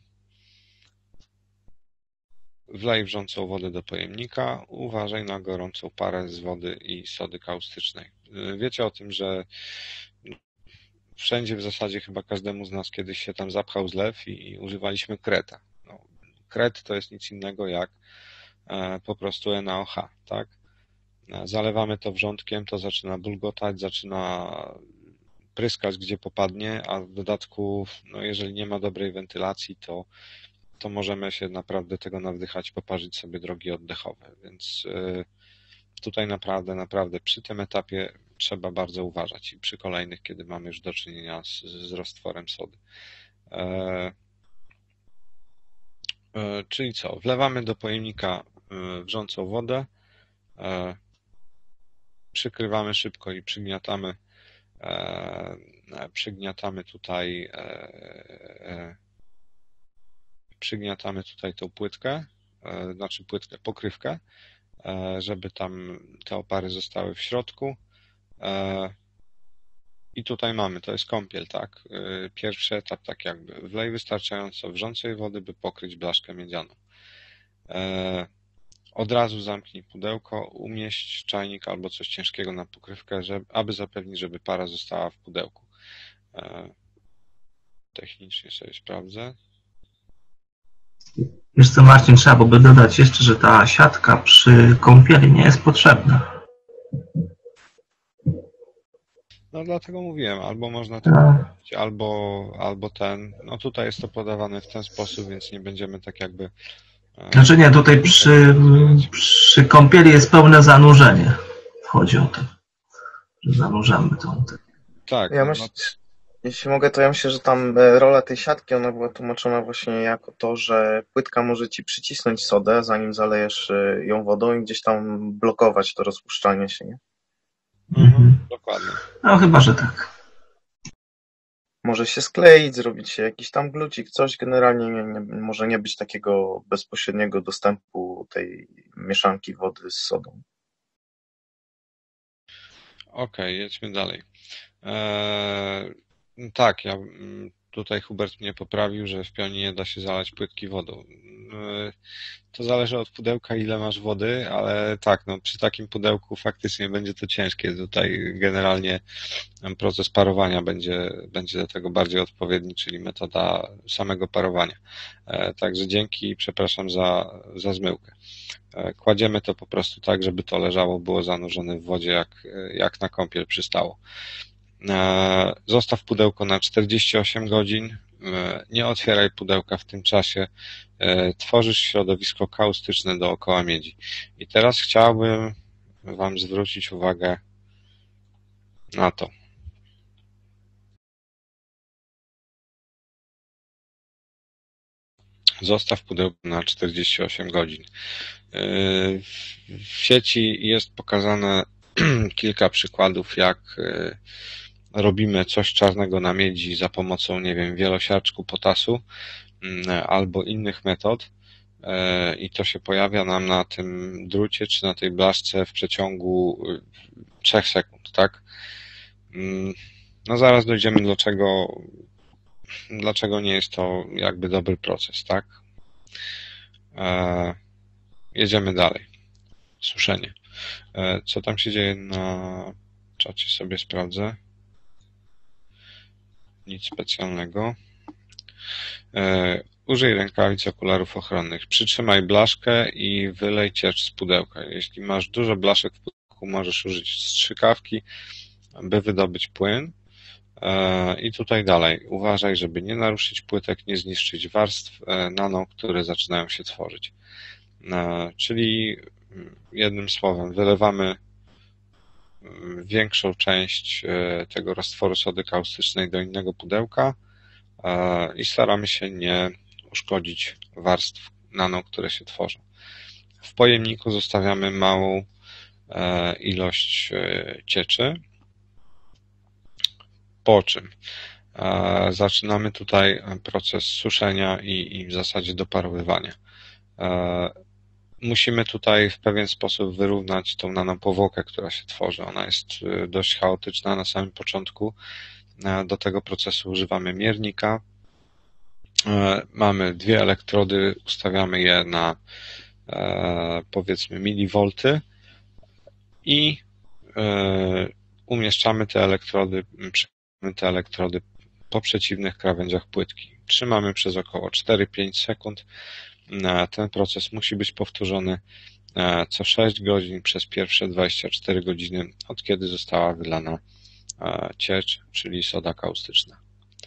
Wlej wrzącą wodę do pojemnika. Uważaj na gorącą parę z wody i sody kaustycznej. Wiecie o tym, że wszędzie w zasadzie chyba każdemu z nas kiedyś się tam zapchał zlew i używaliśmy kreta. Kret to jest nic innego jak po prostu NaOH, tak? Zalewamy to wrzątkiem, to zaczyna bulgotać, zaczyna pryskać gdzie popadnie, a w dodatku, jeżeli nie ma dobrej wentylacji, to możemy się naprawdę tego nawdychać, poparzyć sobie drogi oddechowe, więc tutaj naprawdę przy tym etapie trzeba bardzo uważać i przy kolejnych, kiedy mamy już do czynienia z roztworem sody. Czyli co? Wlewamy do pojemnika wrzącą wodę, przykrywamy szybko i przygniatamy tutaj tą płytkę, pokrywkę, żeby tam te opary zostały w środku. I tutaj mamy, to jest kąpiel, tak? Pierwszy etap, tak jakby wlej wystarczająco wrzącej wody, by pokryć blaszkę miedzianą. Od razu zamknij pudełko, umieść czajnik albo coś ciężkiego na pokrywkę, aby zapewnić, żeby para została w pudełku. Technicznie sobie sprawdzę. Wiesz co, Marcin, trzeba byłoby dodać jeszcze, że ta siatka przy kąpieli nie jest potrzebna. No dlatego mówiłem, albo można to robić, albo ten. No tutaj jest to podawane w ten sposób, więc nie będziemy tak jakby... Znaczy nie, tutaj przy kąpieli jest pełne zanurzenie. Chodzi o to, że zanurzamy tą... Tak. Jeśli mogę, to ja myślę, że tam rola tej siatki, ona była tłumaczona właśnie jako to, że płytka może ci przycisnąć sodę, zanim zalejesz ją wodą i gdzieś tam blokować to rozpuszczanie się, nie? Dokładnie. No chyba, że tak. Może się skleić, zrobić się jakiś tam glucik, coś generalnie może nie być takiego bezpośredniego dostępu tej mieszanki wody z sodą. Okej, jedźmy dalej. Tak, tutaj Hubert mnie poprawił, że w pionie nie da się zalać płytki wodą. To zależy od pudełka, ile masz wody, ale tak, przy takim pudełku faktycznie będzie to ciężkie. Tutaj generalnie proces parowania będzie do tego bardziej odpowiedni, czyli metoda samego parowania. Także dzięki i przepraszam za zmyłkę. Kładziemy to po prostu tak, żeby to leżało, było zanurzone w wodzie, jak na kąpiel przystało. Zostaw pudełko na 48 godzin, nie otwieraj pudełka w tym czasie, tworzysz środowisko kaustyczne dookoła miedzi. I teraz chciałbym Wam zwrócić uwagę na to. Zostaw pudełko na 48 godzin. W sieci jest pokazane kilka przykładów, jak robimy coś czarnego na miedzi za pomocą, nie wiem, wielosiarczku potasu albo innych metod i to się pojawia nam na tym drucie czy na tej blaszce w przeciągu 3 sekund, tak? No zaraz dojdziemy, dlaczego nie jest to jakby dobry proces, tak? Jedziemy dalej. Suszenie. Co tam się dzieje na czacie, sobie sprawdzę. Nic specjalnego. Użyj rękawic, okularów ochronnych. Przytrzymaj blaszkę i wylej ciecz z pudełka. Jeśli masz dużo blaszek w pudełku, możesz użyć strzykawki, by wydobyć płyn. I tutaj dalej. Uważaj, żeby nie naruszyć płytek, nie zniszczyć warstw nano, które zaczynają się tworzyć. Czyli jednym słowem wylewamy większą część tego roztworu sody kaustycznej do innego pudełka i staramy się nie uszkodzić warstw nano, które się tworzą. W pojemniku zostawiamy małą ilość cieczy, po czym zaczynamy tutaj proces suszenia i w zasadzie doparowywania. Musimy tutaj w pewien sposób wyrównać tą nanopowłokę, która się tworzy. Ona jest dość chaotyczna na samym początku. Do tego procesu używamy miernika. Mamy dwie elektrody, ustawiamy je na powiedzmy miliwolty i umieszczamy te elektrody po przeciwnych krawędziach płytki. Trzymamy przez około 4-5 sekund. Ten proces musi być powtórzony co 6 godzin przez pierwsze 24 godziny, od kiedy została wylana ciecz, czyli soda kaustyczna.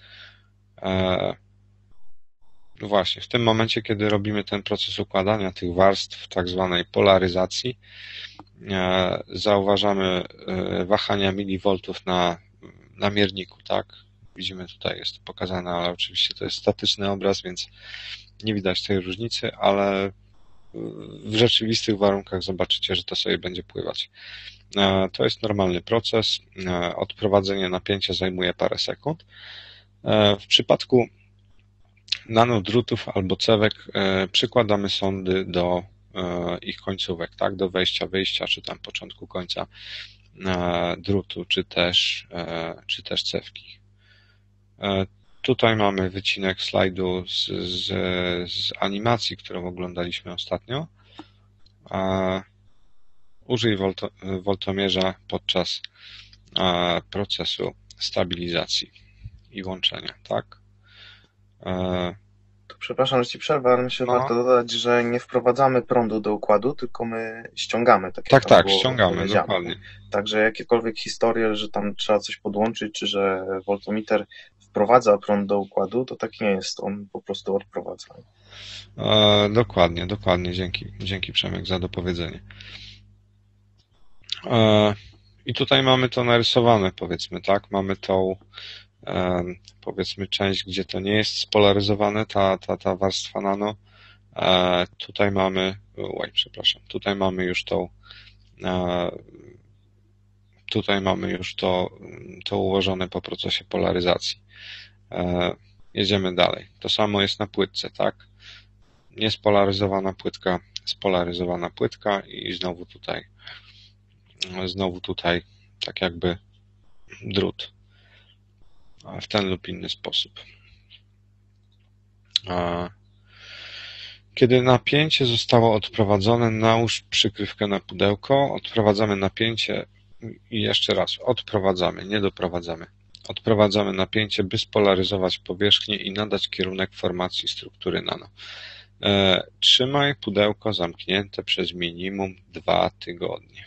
Właśnie, w tym momencie, kiedy robimy ten proces układania tych warstw, tak zwanej polaryzacji, zauważamy wahania milivoltów na mierniku, tak? Widzimy, tutaj jest to pokazane, ale oczywiście to jest statyczny obraz, więc nie widać tej różnicy, ale w rzeczywistych warunkach zobaczycie, że to sobie będzie pływać. To jest normalny proces. Odprowadzenie napięcia zajmuje parę sekund. W przypadku nanodrutów albo cewek przykładamy sondy do ich końcówek, tak? Do wejścia, wyjścia, czy tam początku, końca drutu, czy też cewki. Tutaj mamy wycinek slajdu z animacji, którą oglądaliśmy ostatnio. Użyj woltomierza podczas procesu stabilizacji i łączenia, tak? To przepraszam, że Ci przerwę, ale myślę, że warto dodać, że nie wprowadzamy prądu do układu, tylko my ściągamy. Tak, ściągamy, dokładnie. Także jakiekolwiek historie, że tam trzeba coś podłączyć, czy że voltometer wprowadza prąd do układu, to tak nie jest, on po prostu odprowadza. Dokładnie, dzięki Przemek za dopowiedzenie. I tutaj mamy to narysowane, powiedzmy, tak? Mamy tą powiedzmy część, gdzie to nie jest spolaryzowane, ta warstwa nano. Tutaj mamy, tutaj mamy już to ułożone po procesie polaryzacji. Jedziemy dalej. To samo jest na płytce, tak? Niespolaryzowana płytka, spolaryzowana płytka i znowu tutaj tak jakby drut w ten lub inny sposób. Kiedy napięcie zostało odprowadzone, nałóż przykrywkę na pudełko, odprowadzamy napięcie i jeszcze raz, odprowadzamy, nie doprowadzamy. Odprowadzamy napięcie, by spolaryzować powierzchnię i nadać kierunek formacji struktury nano. Trzymaj pudełko zamknięte przez minimum 2 tygodnie.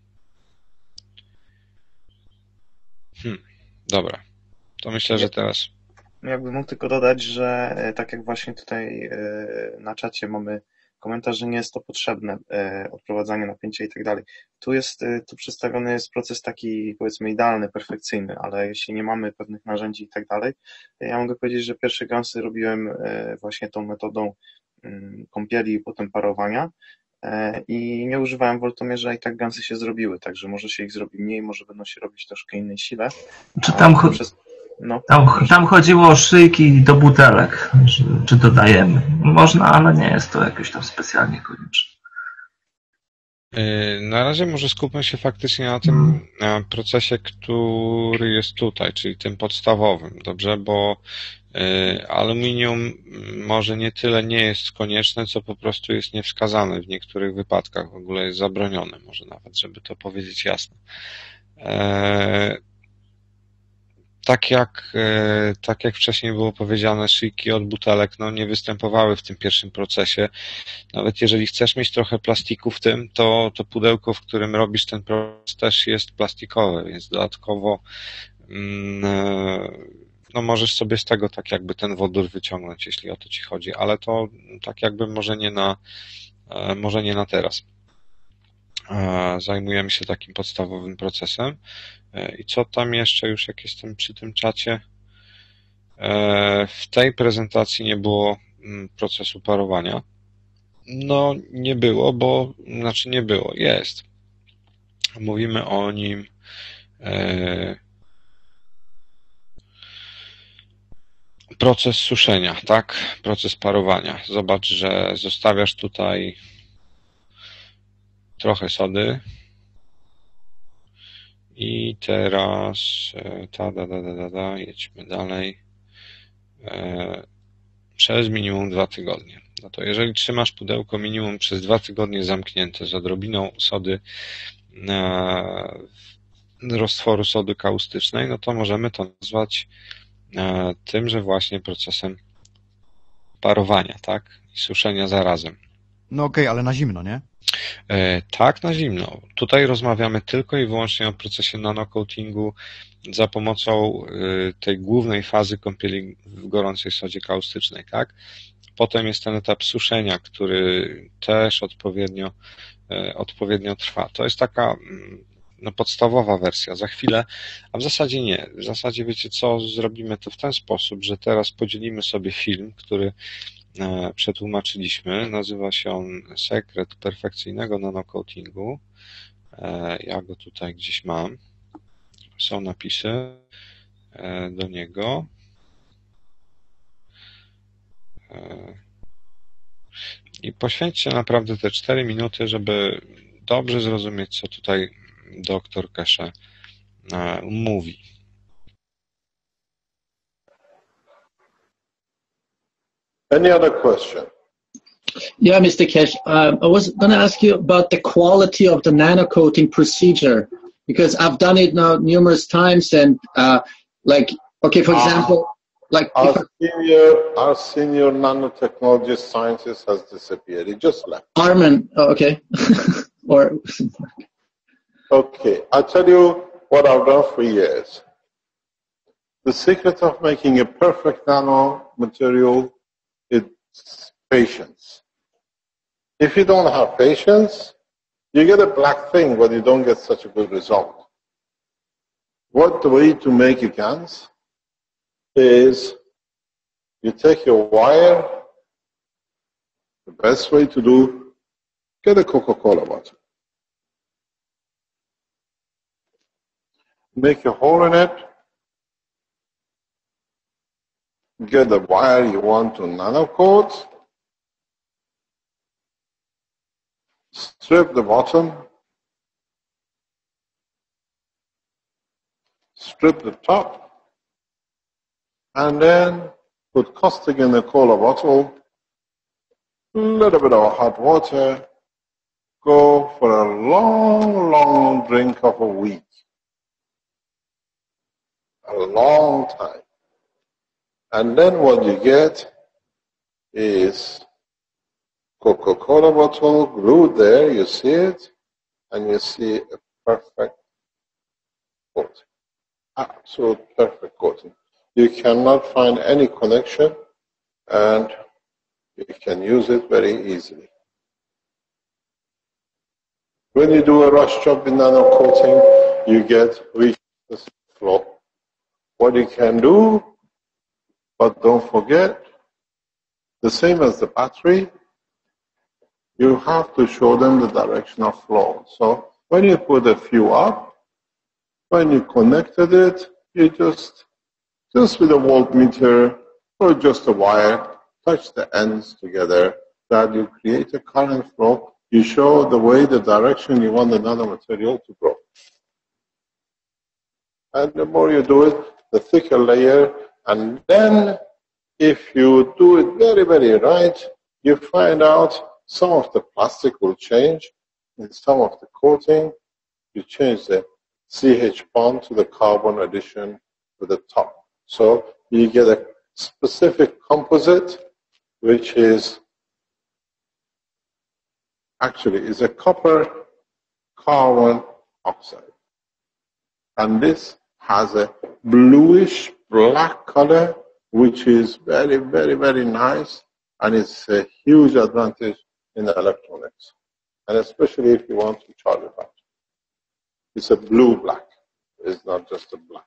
Dobra. To myślę, że teraz... Jakbym mógł tylko dodać, że tak jak właśnie tutaj na czacie mamy komentarz, że nie jest to potrzebne, odprowadzanie napięcia i tak dalej. Tu przedstawiony jest proces taki, powiedzmy, idealny, perfekcyjny, ale jeśli nie mamy pewnych narzędzi i tak dalej, ja mogę powiedzieć, że pierwsze gansy robiłem właśnie tą metodą kąpieli i potem parowania i nie używałem woltomierza i tak gansy się zrobiły, także może się ich zrobi mniej, może będą się robić troszkę innej sile. Tam chodziło o szyjki do butelek, czy dodajemy. Można, ale nie jest to jakoś tam specjalnie konieczne. Na razie może skupmy się faktycznie na tym procesie, który jest tutaj, czyli tym podstawowym, dobrze? Bo Aluminium może nie tyle nie jest konieczne, co po prostu jest niewskazane w niektórych wypadkach, w ogóle jest zabronione, może nawet, żeby to powiedzieć jasno. Tak jak wcześniej było powiedziane, szyjki od butelek nie występowały w tym pierwszym procesie. Nawet jeżeli chcesz mieć trochę plastiku w tym, to pudełko, w którym robisz ten proces, też jest plastikowe, więc dodatkowo możesz sobie z tego tak jakby ten wodór wyciągnąć, jeśli o to ci chodzi, ale to tak jakby może nie na teraz. Zajmujemy się takim podstawowym procesem. I co tam jeszcze, już jak jestem przy tym czacie? W tej prezentacji nie było procesu parowania. Nie było, jest. Mówimy o nim proces suszenia, tak? Proces parowania. Zobacz, że zostawiasz tutaj trochę sody i teraz jedźmy dalej. Przez minimum 2 tygodnie. No to jeżeli trzymasz pudełko minimum przez 2 tygodnie zamknięte z odrobiną sody, roztworu sody kaustycznej, no to możemy to nazwać tymże właśnie procesem parowania, tak? I suszenia zarazem. No okej, ale na zimno, nie? Tak, na zimno. Tutaj rozmawiamy tylko i wyłącznie o procesie nanocoatingu za pomocą tej głównej fazy kąpieli w gorącej sodzie kaustycznej, tak? Potem jest ten etap suszenia, który też odpowiednio trwa. To jest taka podstawowa wersja. Za chwilę, a w zasadzie nie. W zasadzie wiecie co, zrobimy to w ten sposób, że teraz podzielimy sobie film, który przetłumaczyliśmy. Nazywa się on Sekret perfekcyjnego nanocoatingu. Ja go tutaj gdzieś mam. Są napisy do niego. I poświęćcie naprawdę te 4 minuty, żeby dobrze zrozumieć, co tutaj dr Keshe mówi. Any other question? Yeah, Mr. Keshe, I was going to ask you about the quality of the nanocoating procedure, because I've done it now numerous times, and for example, our senior nanotechnology scientist has disappeared. He just left. Armin, okay. Okay, I'll tell you what I've done for years. The secret of making a perfect nano material is patience. If you don't have patience, you get a black thing, but you don't get such a good result. What the way to make it GANs is you take your wire, the best way to do, get a Coca-Cola bottle. Make a hole in it, get the wire you want to nanocoat, strip the bottom, strip the top, and then put caustic in the cola bottle, a little bit of hot water, go for a long, long drink of a week. A long time. And then what you get is Coca-Cola bottle glued there, you see it, and you see a perfect coating. Absolute perfect coating. You cannot find any connection, and you can use it very easily. When you do a rush job in nano coating, you get weakness flow. What you can do, but don't forget, the same as the battery, you have to show them the direction of flow. So when you put a few up, when you connected it, you just with a voltmeter or just a wire, touch the ends together, that you create a current flow. You show the way, the direction you want the nanomaterial to grow. And the more you do it, the thicker layer, and then if you do it very, very right, you find out some of the plastic will change in some of the coating. You change the CH bond to the carbon addition to the top. So you get a specific composite, which is actually is a copper carbon oxide. And this has a bluish black color, which is very, very, very nice, and it's a huge advantage in electronics, and especially if you want to charge a battery. It's a blue-black. It's not just a black.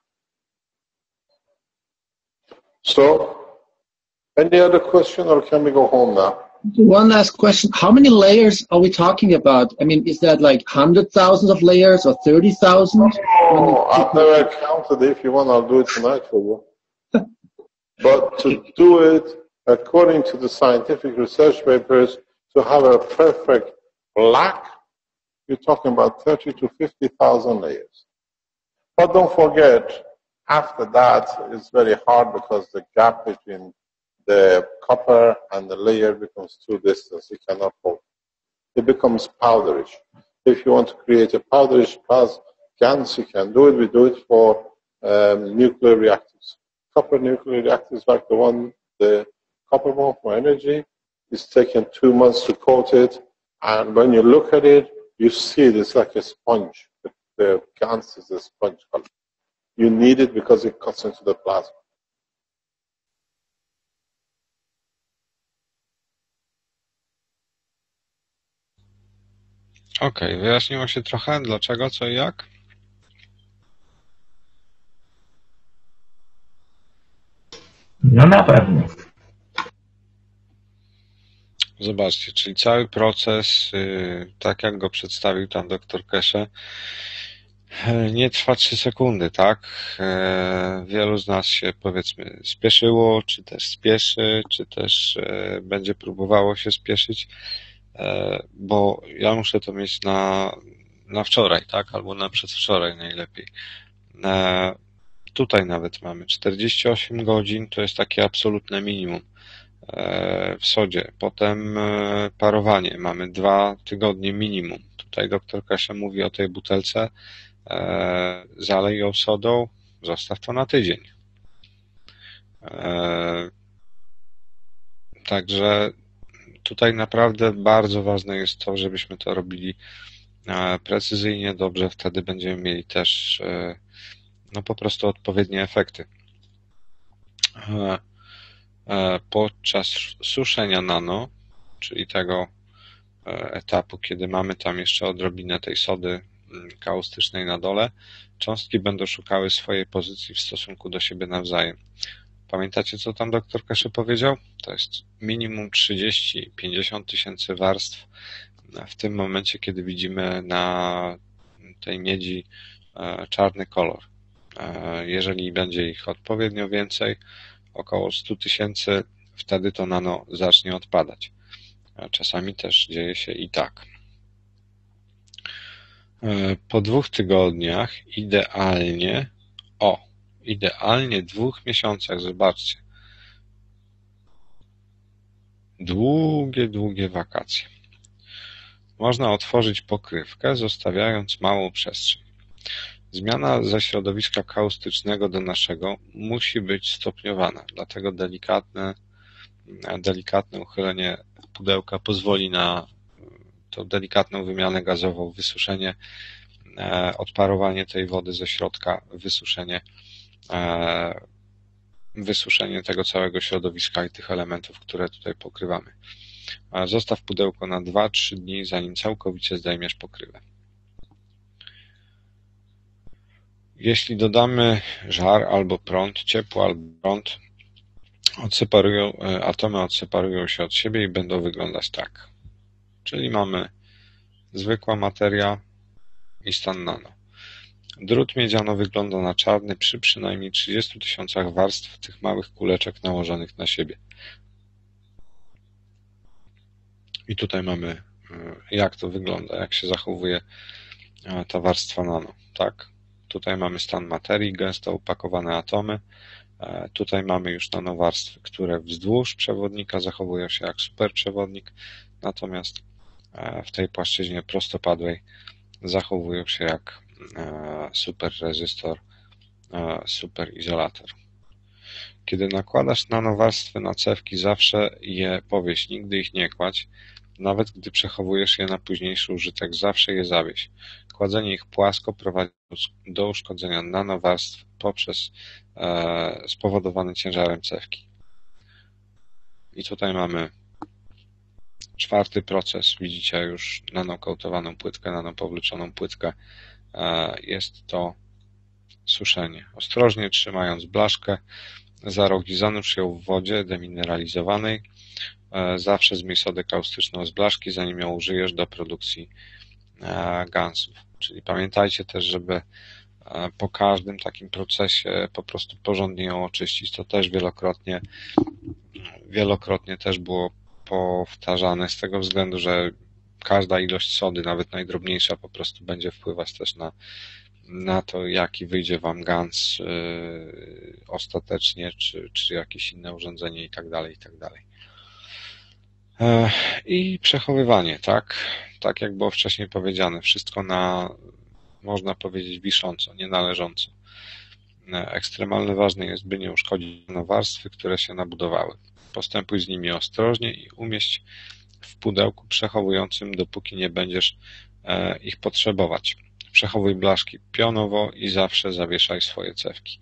So, any other question, or can we go home now? One last question. How many layers are we talking about? I mean, is that like 100,000 of layers or 30,000? Oh, I've never counted. If you want, I'll do it tonight for you. But to do it according to the scientific research papers, to have a perfect black, you're talking about 30 to 50,000 layers. But don't forget, after that, it's very hard because the gap between the copper and the layer becomes too distant. You cannot hold. It becomes powderish. If you want to create a powderish GaNs, you can do it. We do it for nuclear reactors. Copper nuclear reactors like the one, the copper one for energy, it's taken 2 months to coat it. And when you look at it, you see it, it's like a sponge. The GaNs is a sponge color. You need it because it cuts into the plasma. Okej, wyjaśniło się trochę dlaczego, co i jak? No na pewno. Zobaczcie, czyli cały proces, tak jak go przedstawił tam dr Kesze, nie trwa 3 sekundy, tak? Wielu z nas się, powiedzmy, spieszyło, czy też spieszy, czy też będzie próbowało się spieszyć, bo ja muszę to mieć na wczoraj, tak? Albo na przedwczoraj najlepiej. Tutaj nawet mamy 48 godzin, to jest takie absolutne minimum w sodzie. Potem parowanie, mamy 2 tygodnie minimum. Tutaj dr Kasia mówi o tej butelce, zalej ją sodą, zostaw to na tydzień. Także tutaj naprawdę bardzo ważne jest to, żebyśmy to robili precyzyjnie, dobrze, wtedy będziemy mieli też no po prostu odpowiednie efekty. Podczas suszenia nano, czyli tego etapu, kiedy mamy tam jeszcze odrobinę tej sody kaustycznej na dole, cząstki będą szukały swojej pozycji w stosunku do siebie nawzajem. Pamiętacie, co tam dr Kesze powiedział? To jest minimum 30-50 tysięcy warstw w tym momencie, kiedy widzimy na tej miedzi czarny kolor. Jeżeli będzie ich odpowiednio więcej, około 100 tysięcy, wtedy to nano zacznie odpadać. Czasami też dzieje się i tak. Po 2 tygodniach idealnie 2 miesiącach, zobaczcie. Długie wakacje. Można otworzyć pokrywkę, zostawiając małą przestrzeń. Zmiana ze środowiska kaustycznego do naszego musi być stopniowana, dlatego delikatne uchylenie pudełka pozwoli na tą delikatną wymianę gazową, wysuszenie, odparowanie tej wody ze środka, wysuszenie tego całego środowiska i tych elementów, które tutaj pokrywamy. Zostaw pudełko na 2-3 dni, zanim całkowicie zdejmiesz pokrywę. Jeśli dodamy żar albo prąd, ciepło albo prąd, atomy odseparują się od siebie i będą wyglądać tak. Czyli mamy zwykła materia i stan nano. Drut miedziano wygląda na czarny przy przynajmniej 30 tysiącach warstw tych małych kuleczek nałożonych na siebie. I tutaj mamy, jak to wygląda, jak się zachowuje ta warstwa nano. Tak? Tutaj mamy stan materii, gęsto upakowane atomy. Tutaj mamy już nanowarstwy, które wzdłuż przewodnika zachowują się jak superprzewodnik, natomiast w tej płaszczyźnie prostopadłej zachowują się jak superrezystor, superizolator. Kiedy nakładasz nanowarstwy na cewki, zawsze je powieś, nigdy ich nie kładź. Nawet gdy przechowujesz je na późniejszy użytek, zawsze je zawieś. Kładzenie ich płasko prowadzi do uszkodzenia nanowarstw poprzez spowodowany ciężarem cewki. I tutaj mamy czwarty proces. Widzicie już nanokołtowaną płytkę, nanopowleczoną płytkę. Jest to suszenie. Ostrożnie trzymając blaszkę za rogi, zanurz ją w wodzie demineralizowanej. Zawsze zmyj sodę kaustyczną z blaszki, zanim ją użyjesz do produkcji gansów. Czyli pamiętajcie też, żeby po każdym takim procesie po prostu porządnie ją oczyścić. To też wielokrotnie też było powtarzane z tego względu, że każda ilość sody, nawet najdrobniejsza, po prostu będzie wpływać też na to, jaki wyjdzie Wam gans ostatecznie, czy jakieś inne urządzenie i tak dalej, i tak dalej. I przechowywanie, tak? Tak jak było wcześniej powiedziane, wszystko można powiedzieć, wisząco, nie należąco. Ekstremalnie ważne jest, by nie uszkodzić nanowarstwy, które się nabudowały. Postępuj z nimi ostrożnie i umieść w pudełku przechowującym, dopóki nie będziesz ich potrzebować. Przechowuj blaszki pionowo i zawsze zawieszaj swoje cewki.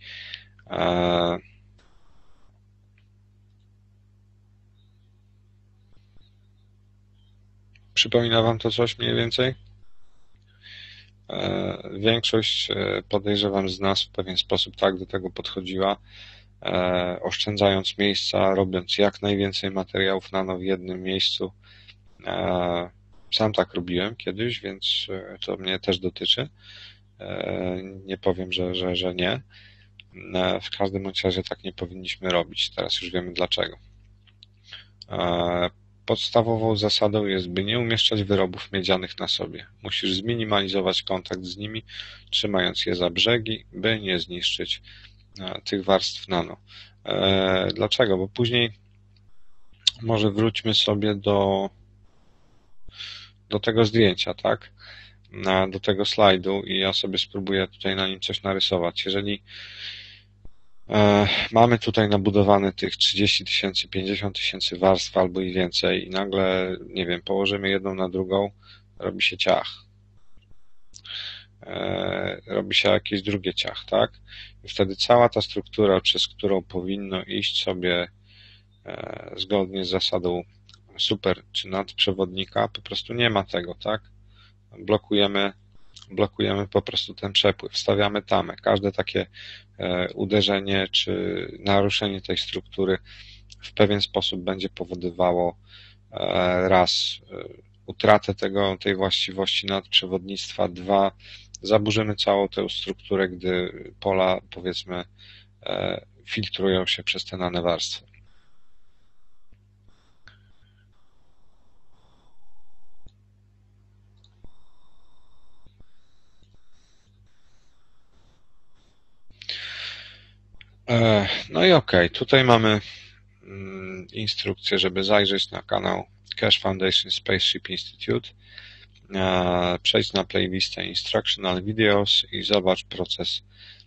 Przypomina Wam to coś mniej więcej? Większość, podejrzewam, z nas w pewien sposób tak do tego podchodziła, oszczędzając miejsca, robiąc jak najwięcej materiałów nano w jednym miejscu. Sam tak robiłem kiedyś, więc to mnie też dotyczy. Nie powiem, że nie. W każdym bądź razie tak nie powinniśmy robić. Teraz już wiemy dlaczego. Podstawową zasadą jest, by nie umieszczać wyrobów miedzianych na sobie. Musisz zminimalizować kontakt z nimi, trzymając je za brzegi, by nie zniszczyć tych warstw nano. Dlaczego? Bo później może wróćmy sobie do tego zdjęcia, tak? Do tego slajdu i ja sobie spróbuję tutaj na nim coś narysować. Jeżeli mamy tutaj nabudowane tych 30 000, 50 000 warstw albo i więcej i nagle, nie wiem, położymy jedną na drugą, robi się ciach. Robi się jakieś drugie ciach, tak? I wtedy cała ta struktura, przez którą powinno iść sobie zgodnie z zasadą super czy nadprzewodnika, po prostu nie ma tego, tak? Blokujemy po prostu ten przepływ, stawiamy tamę. Każde takie uderzenie czy naruszenie tej struktury w pewien sposób będzie powodowało raz utratę tej właściwości nadprzewodnictwa, dwa zaburzymy całą tę strukturę, gdy pola, powiedzmy, filtrują się przez te nanowarstwy. No i okej, tutaj mamy instrukcję, żeby zajrzeć na kanał Keshe Foundation Spaceship Institute, przejść na playlistę Instructional Videos i zobacz proces,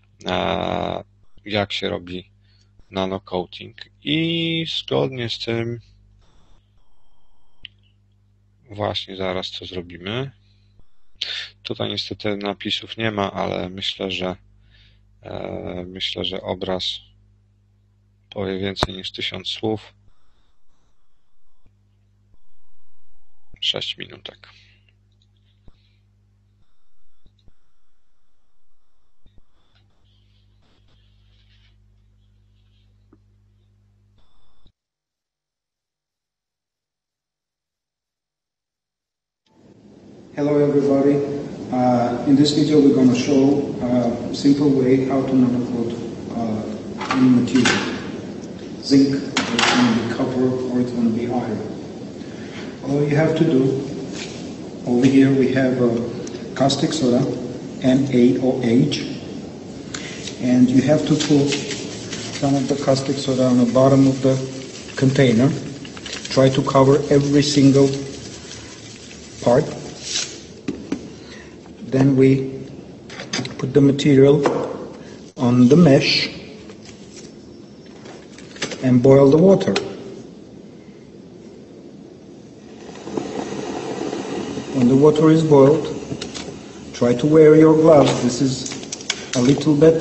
jak się robi nanocoating. I zgodnie z tym właśnie zaraz to zrobimy. Tutaj niestety napisów nie ma, ale myślę, że obraz powie więcej niż 1000 słów. 6 minutek. Hello everybody. In this video we're going to show a simple way how to nanocoat any material. Zinc, it's going to be copper, or it's going to be iron. All you have to do, over here we have caustic soda, NaOH, and you have to put some of the caustic soda on the bottom of the container. Try to cover every single part. Then we put the material on the mesh and boil the water. When the water is boiled, try to wear your gloves. This is a little bit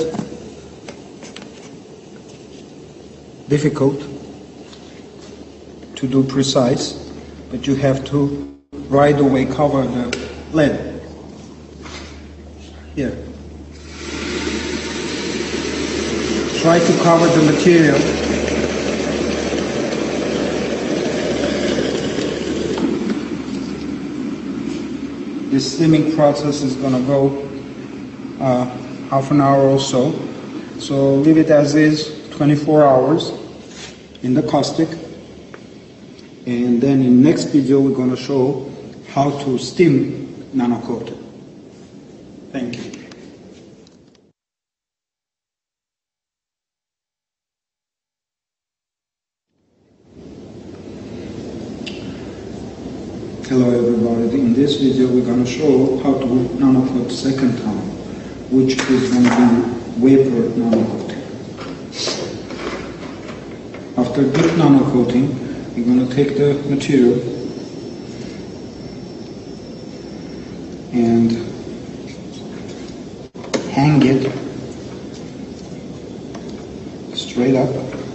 difficult to do precise, but you have to right away cover the lid. Here. Try to cover the material. This steaming process is going to go half an hour or so. So leave it as is, 24 hours in the caustic. And then in next video we're going to show how to steam nanocoated. Thank you. Hello everybody, in this video we're going to show how to nanocoat second time, which is going to be vapor nanocoating. After deep nanocoating, we're going to take the material and hang it straight up.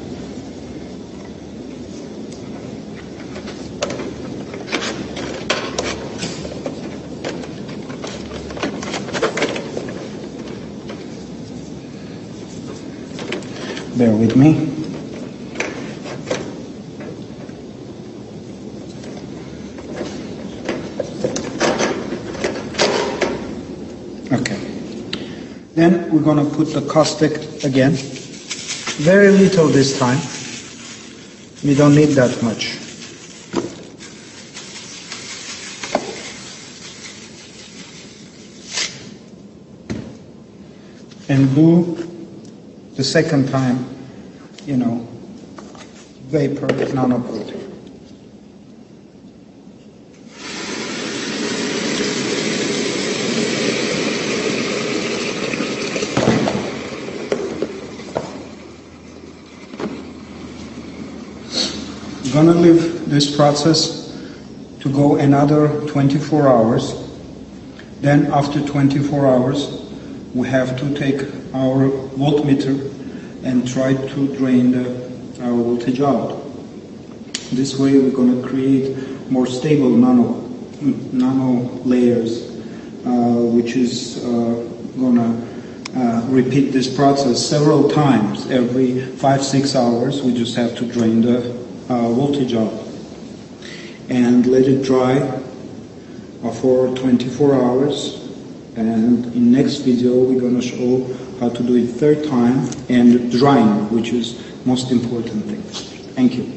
Bear with me. Okay. Then we're going to put the caustic again. Very little this time. We don't need that much. And do the second time, vapor nanocoating. I'm gonna leave this process to go another 24 hours. Then after 24 hours, we have to take our voltmeter and try to drain our voltage out. This way we're going to create more stable nano layers, which is going to repeat this process several times. Every 5-6 hours we just have to drain the voltage out and let it dry for 24 hours. And in next video we're going to show how to do it third time and drying, which is most important thing. Thank you.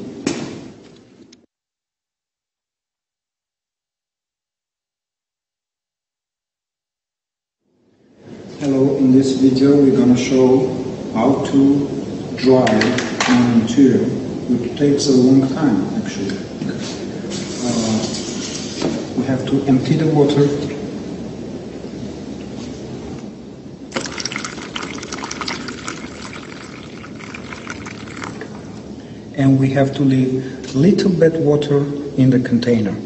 Hello, in this video we're going to show how to dry nanomaterial, which takes a long time actually. We have to empty the water. And we have to leave little bit water in the container.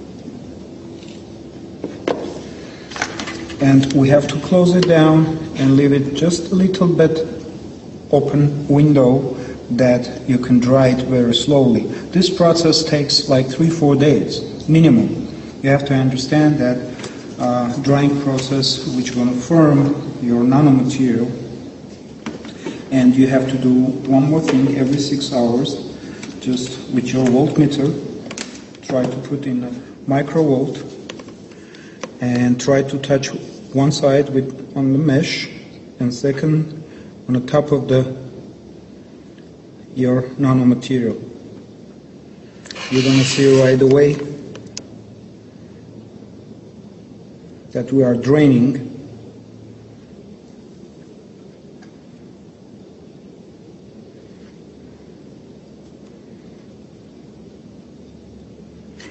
And we have to close it down and leave it just a little bit open window that you can dry it very slowly. This process takes like 3-4 days minimum. You have to understand that drying process which is going to firm your nanomaterial. And you have to do one more thing every 6 hours, just with your voltmeter, try to put in a microvolt and try to touch one side on the mesh and second on the top of your nanomaterial. You're going to see right away that we are draining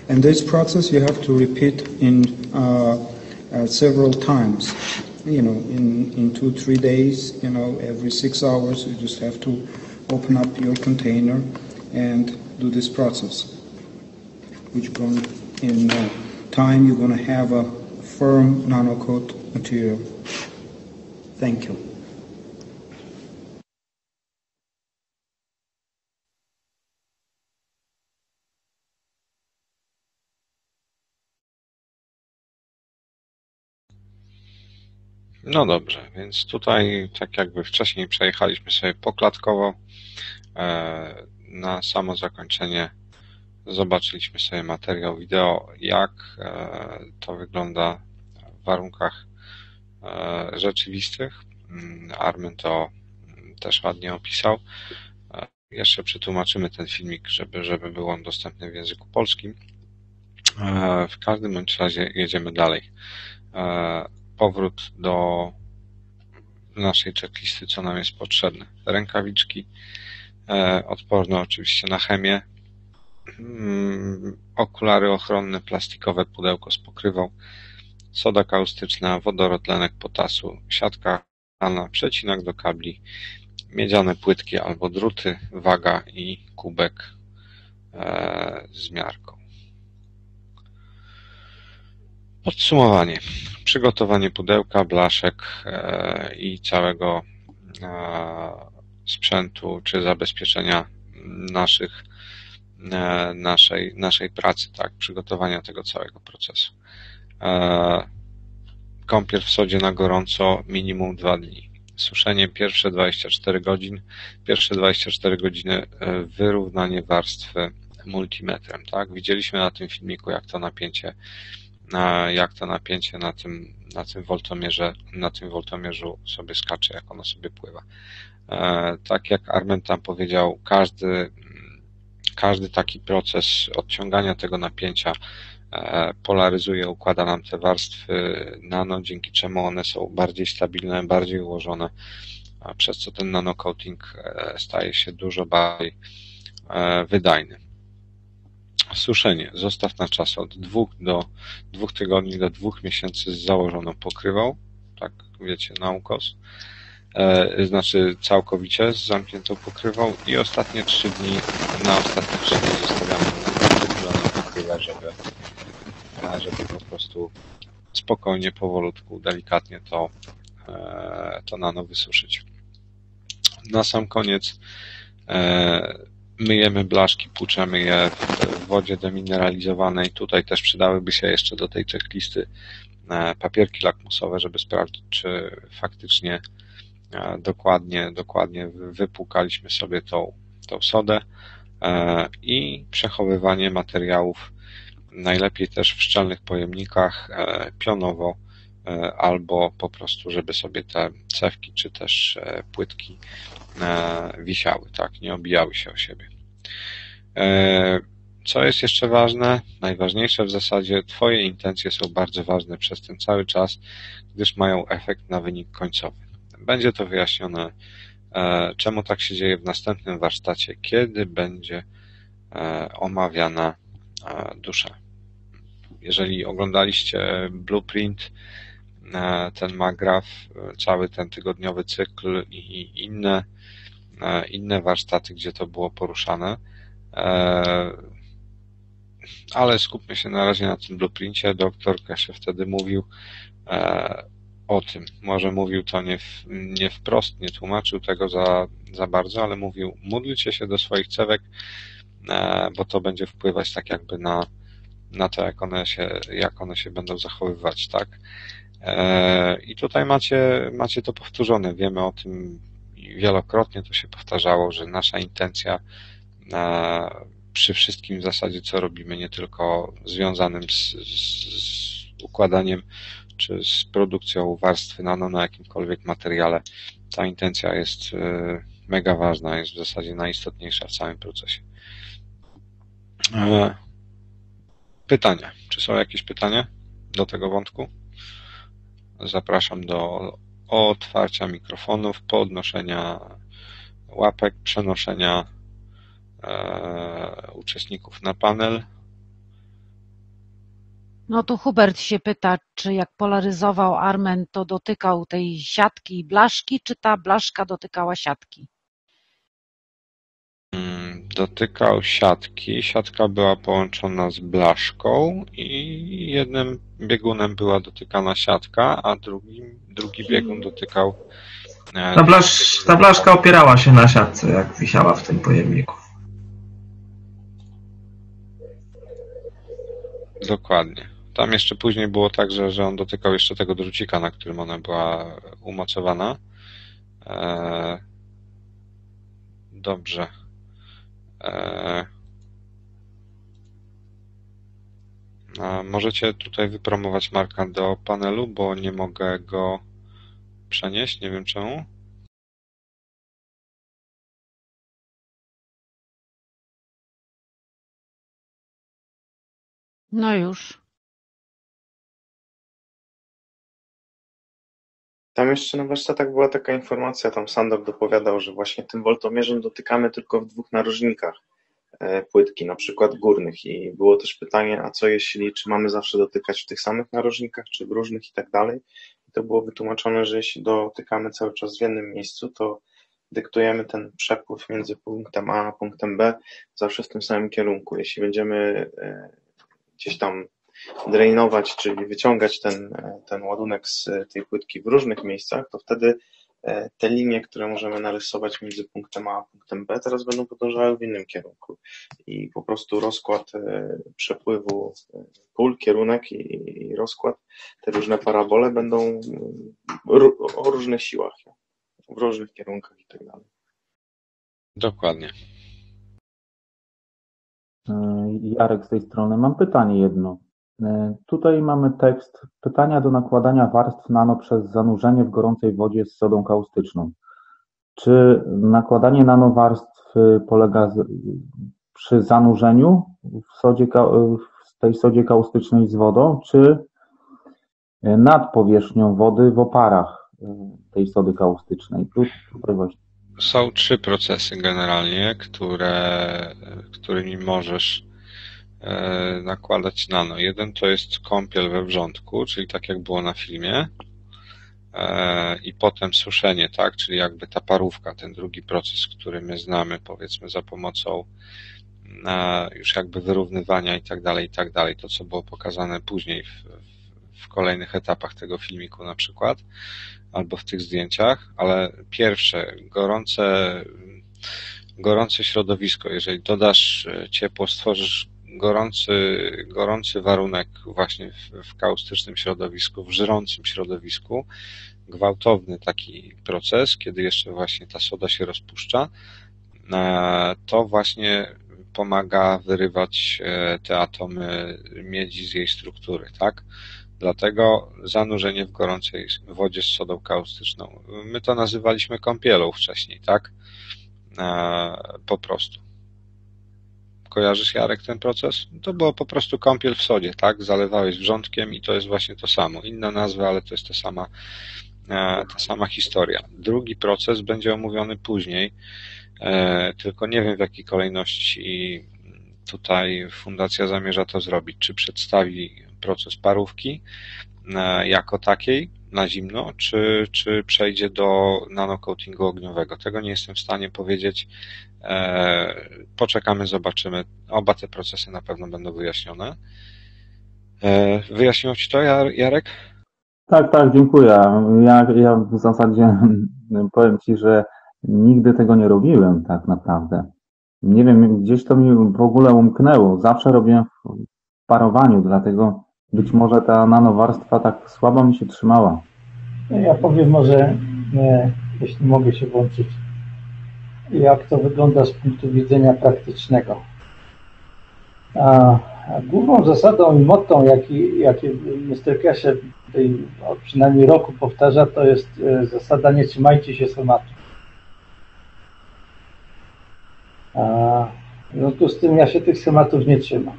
And this process you have to repeat in several times. In 2-3 days, every 6 hours, you just have to open up your container and do this process. Which in time you're going to have a firm nanocoat material. Thank you. No dobrze, więc tutaj tak jakby wcześniej przejechaliśmy sobie poklatkowo. Na samo zakończenie zobaczyliśmy sobie materiał wideo, jak to wygląda w warunkach rzeczywistych. Armen to też ładnie opisał. Jeszcze przetłumaczymy ten filmik, żeby był on dostępny w języku polskim. W każdym bądź razie jedziemy dalej. Powrót do naszej checklisty, co nam jest potrzebne. Rękawiczki odporne oczywiście na chemię, okulary ochronne, plastikowe pudełko z pokrywą, soda kaustyczna, wodorotlenek potasu, siatka chlana, przecinak do kabli, miedziane płytki albo druty, waga i kubek z miarką. Podsumowanie. Przygotowanie pudełka, blaszek i całego sprzętu czy zabezpieczenia naszej pracy, tak, przygotowania tego całego procesu. Kąpiel w sodzie na gorąco minimum 2 dni. Suszenie pierwsze 24 godzin. Pierwsze 24 godziny wyrównanie warstwy multimetrem, tak? Widzieliśmy na tym filmiku, jak to napięcie na tym woltomierzu sobie skacze, jak ono sobie pływa. Tak jak Armen tam powiedział, każdy taki proces odciągania tego napięcia polaryzuje, układa nam te warstwy nano, dzięki czemu one są bardziej stabilne, bardziej ułożone, przez co ten nanocoating staje się dużo bardziej wydajny. Suszenie. Zostaw na czas od 2 tygodni do 2 miesięcy z założoną pokrywą, tak wiecie, na ukos. Znaczy całkowicie z zamkniętą pokrywą i ostatnie 3 dni, na ostatnie 3 dni zostawiamy wychyloną pokrywę, żeby po prostu spokojnie, powolutku, delikatnie to nano wysuszyć. Na sam koniec myjemy blaszki, płuczemy je w wodzie demineralizowanej. Tutaj też przydałyby się jeszcze do tej checklisty papierki lakmusowe, żeby sprawdzić, czy faktycznie dokładnie wypłukaliśmy sobie tą sodę i przechowywanie materiałów najlepiej też w szczelnych pojemnikach pionowo albo po prostu, żeby sobie te cewki czy też płytki wisiały, tak, nie obijały się o siebie. Co jest jeszcze ważne, najważniejsze w zasadzie, Twoje intencje są bardzo ważne przez ten cały czas, gdyż mają efekt na wynik końcowy. Będzie to wyjaśnione, czemu tak się dzieje w następnym warsztacie, kiedy będzie omawiana dusza. Jeżeli oglądaliście Blueprint, ten magraf, cały ten tygodniowy cykl i inne warsztaty, gdzie to było poruszane, ale skupmy się na razie na tym Blueprincie. Doktor Keshe wtedy mówił o tym. Może mówił to nie wprost, nie tłumaczył tego za bardzo, ale mówił: módlcie się do swoich cewek, bo to będzie wpływać tak jakby na to, jak one się będą zachowywać, tak? I tutaj macie to powtórzone. Wiemy o tym i wielokrotnie to się powtarzało, że nasza intencja przy wszystkim w zasadzie, co robimy, nie tylko związanym z układaniem czy z produkcją warstwy nano na jakimkolwiek materiale, ta intencja jest mega ważna, jest w zasadzie najistotniejsza w całym procesie. Pytania. Czy są jakieś pytania do tego wątku? Zapraszam do otwarcia mikrofonów, podnoszenia łapek, przenoszenia uczestników na panel No tu Hubert się pyta, czy jak polaryzował Armen, to dotykał tej siatki i blaszki, czy ta blaszka dotykała siatki? Dotykał siatki. Siatka była połączona z blaszką i jednym biegunem była dotykana siatka, a drugi biegun dotykał... Ta blaszka opierała się na siatce, jak wisiała w tym pojemniku. Dokładnie. Tam jeszcze później było tak, że on dotykał jeszcze tego drucika, na którym ona była umocowana. Dobrze. Możecie tutaj wypromować Marka do panelu, bo nie mogę go przenieść, nie wiem czemu. No już. Tam jeszcze na warsztatach była taka informacja, tam Sandor dopowiadał, że właśnie tym woltomierzem dotykamy tylko w 2 narożnikach płytki, na przykład górnych, i było też pytanie, a co jeśli, czy mamy zawsze dotykać w tych samych narożnikach, czy w różnych i tak dalej. I to było wytłumaczone, że jeśli dotykamy cały czas w jednym miejscu, to dyktujemy ten przepływ między punktem A a punktem B zawsze w tym samym kierunku. Jeśli będziemy gdzieś tam drainować, czyli wyciągać ten ładunek z tej płytki w różnych miejscach, to wtedy te linie, które możemy narysować między punktem A a punktem B, teraz będą podążały w innym kierunku. I po prostu rozkład przepływu pól, kierunek i rozkład, te różne parabole będą o różnych siłach, w różnych kierunkach i tak dalej. Dokładnie. Jarek z tej strony. Mam pytanie jedno. Tutaj mamy tekst pytania do nakładania warstw nano przez zanurzenie w gorącej wodzie z sodą kaustyczną. Czy nakładanie nanowarstw polega przy zanurzeniu w tej sodzie kaustycznej z wodą, czy nad powierzchnią wody w oparach tej sody kaustycznej? Są 3 procesy generalnie, którymi możesz nakładać nano. Jeden to jest kąpiel we wrzątku, czyli tak jak było na filmie, i potem suszenie, tak, czyli jakby ta parówka, ten drugi proces, który my znamy, powiedzmy, za pomocą już jakby wyrównywania i tak dalej, to co było pokazane później w kolejnych etapach tego filmiku na przykład, albo w tych zdjęciach, ale pierwsze, gorące środowisko, jeżeli dodasz ciepło, stworzysz gorący warunek właśnie w kaustycznym środowisku, w żrącym środowisku, gwałtowny taki proces, kiedy jeszcze właśnie ta soda się rozpuszcza, to właśnie pomaga wyrywać te atomy miedzi z jej struktury, tak? Dlatego zanurzenie w gorącej wodzie z sodą kaustyczną. My to nazywaliśmy kąpielą wcześniej, tak? Po prostu. Kojarzysz, Jarek, ten proces? To było po prostu kąpiel w sodzie, tak? Zalewałeś wrzątkiem i to jest właśnie to samo. Inna nazwa, ale to jest ta sama historia. Drugi proces będzie omówiony później, tylko nie wiem, w jakiej kolejności tutaj fundacja zamierza to zrobić. Czy przedstawi proces parówki jako takiej na zimno, czy przejdzie do nanocoatingu ogniowego. Tego nie jestem w stanie powiedzieć. Poczekamy, zobaczymy. Oba te procesy na pewno będą wyjaśnione. Wyjaśniło Ci to, Jarek? Tak, dziękuję. Ja w zasadzie powiem Ci, że nigdy tego nie robiłem tak naprawdę. Nie wiem, gdzieś to mi w ogóle umknęło. Zawsze robiłem w parowaniu, dlatego być może ta nanowarstwa tak słabo mi się trzymała. Ja powiem może, jeśli mogę się włączyć, jak to wygląda z punktu widzenia praktycznego. A główną zasadą i mottą, jakie Mr. Keshe od przynajmniej roku powtarza, to jest zasada nie trzymajcie się schematu. W związku z tym ja się tych schematów nie trzymam.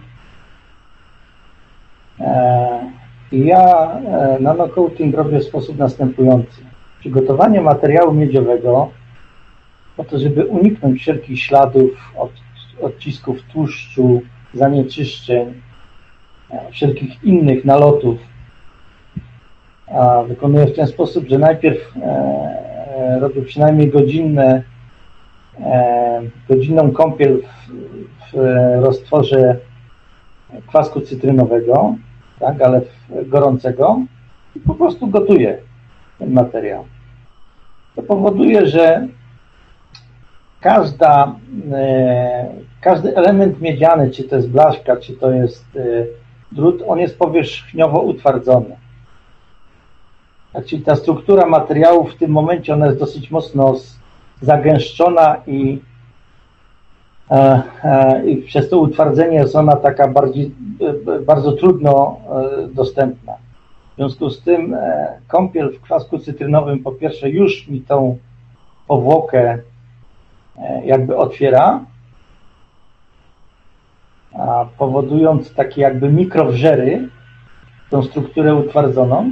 I ja nanocoating robię w sposób następujący. Przygotowanie materiału miedziowego po to, żeby uniknąć wszelkich śladów, odcisków tłuszczu, zanieczyszczeń, wszelkich innych nalotów wykonuję w ten sposób, że najpierw robię przynajmniej godzinną kąpiel w roztworze kwasku cytrynowego, tak, ale gorącego, i po prostu gotuję ten materiał. To powoduje, że każdy element miedziany, czy to jest blaszka, czy to jest drut, on jest powierzchniowo utwardzony. Tak, czyli ta struktura materiału w tym momencie ona jest dosyć mocno zagęszczona i przez to utwardzenie jest ona taka bardzo trudno dostępna. W związku z tym kąpiel w kwasku cytrynowym po pierwsze już mi tą powłokę jakby otwiera, powodując takie jakby mikrowrzery, tą strukturę utwardzoną.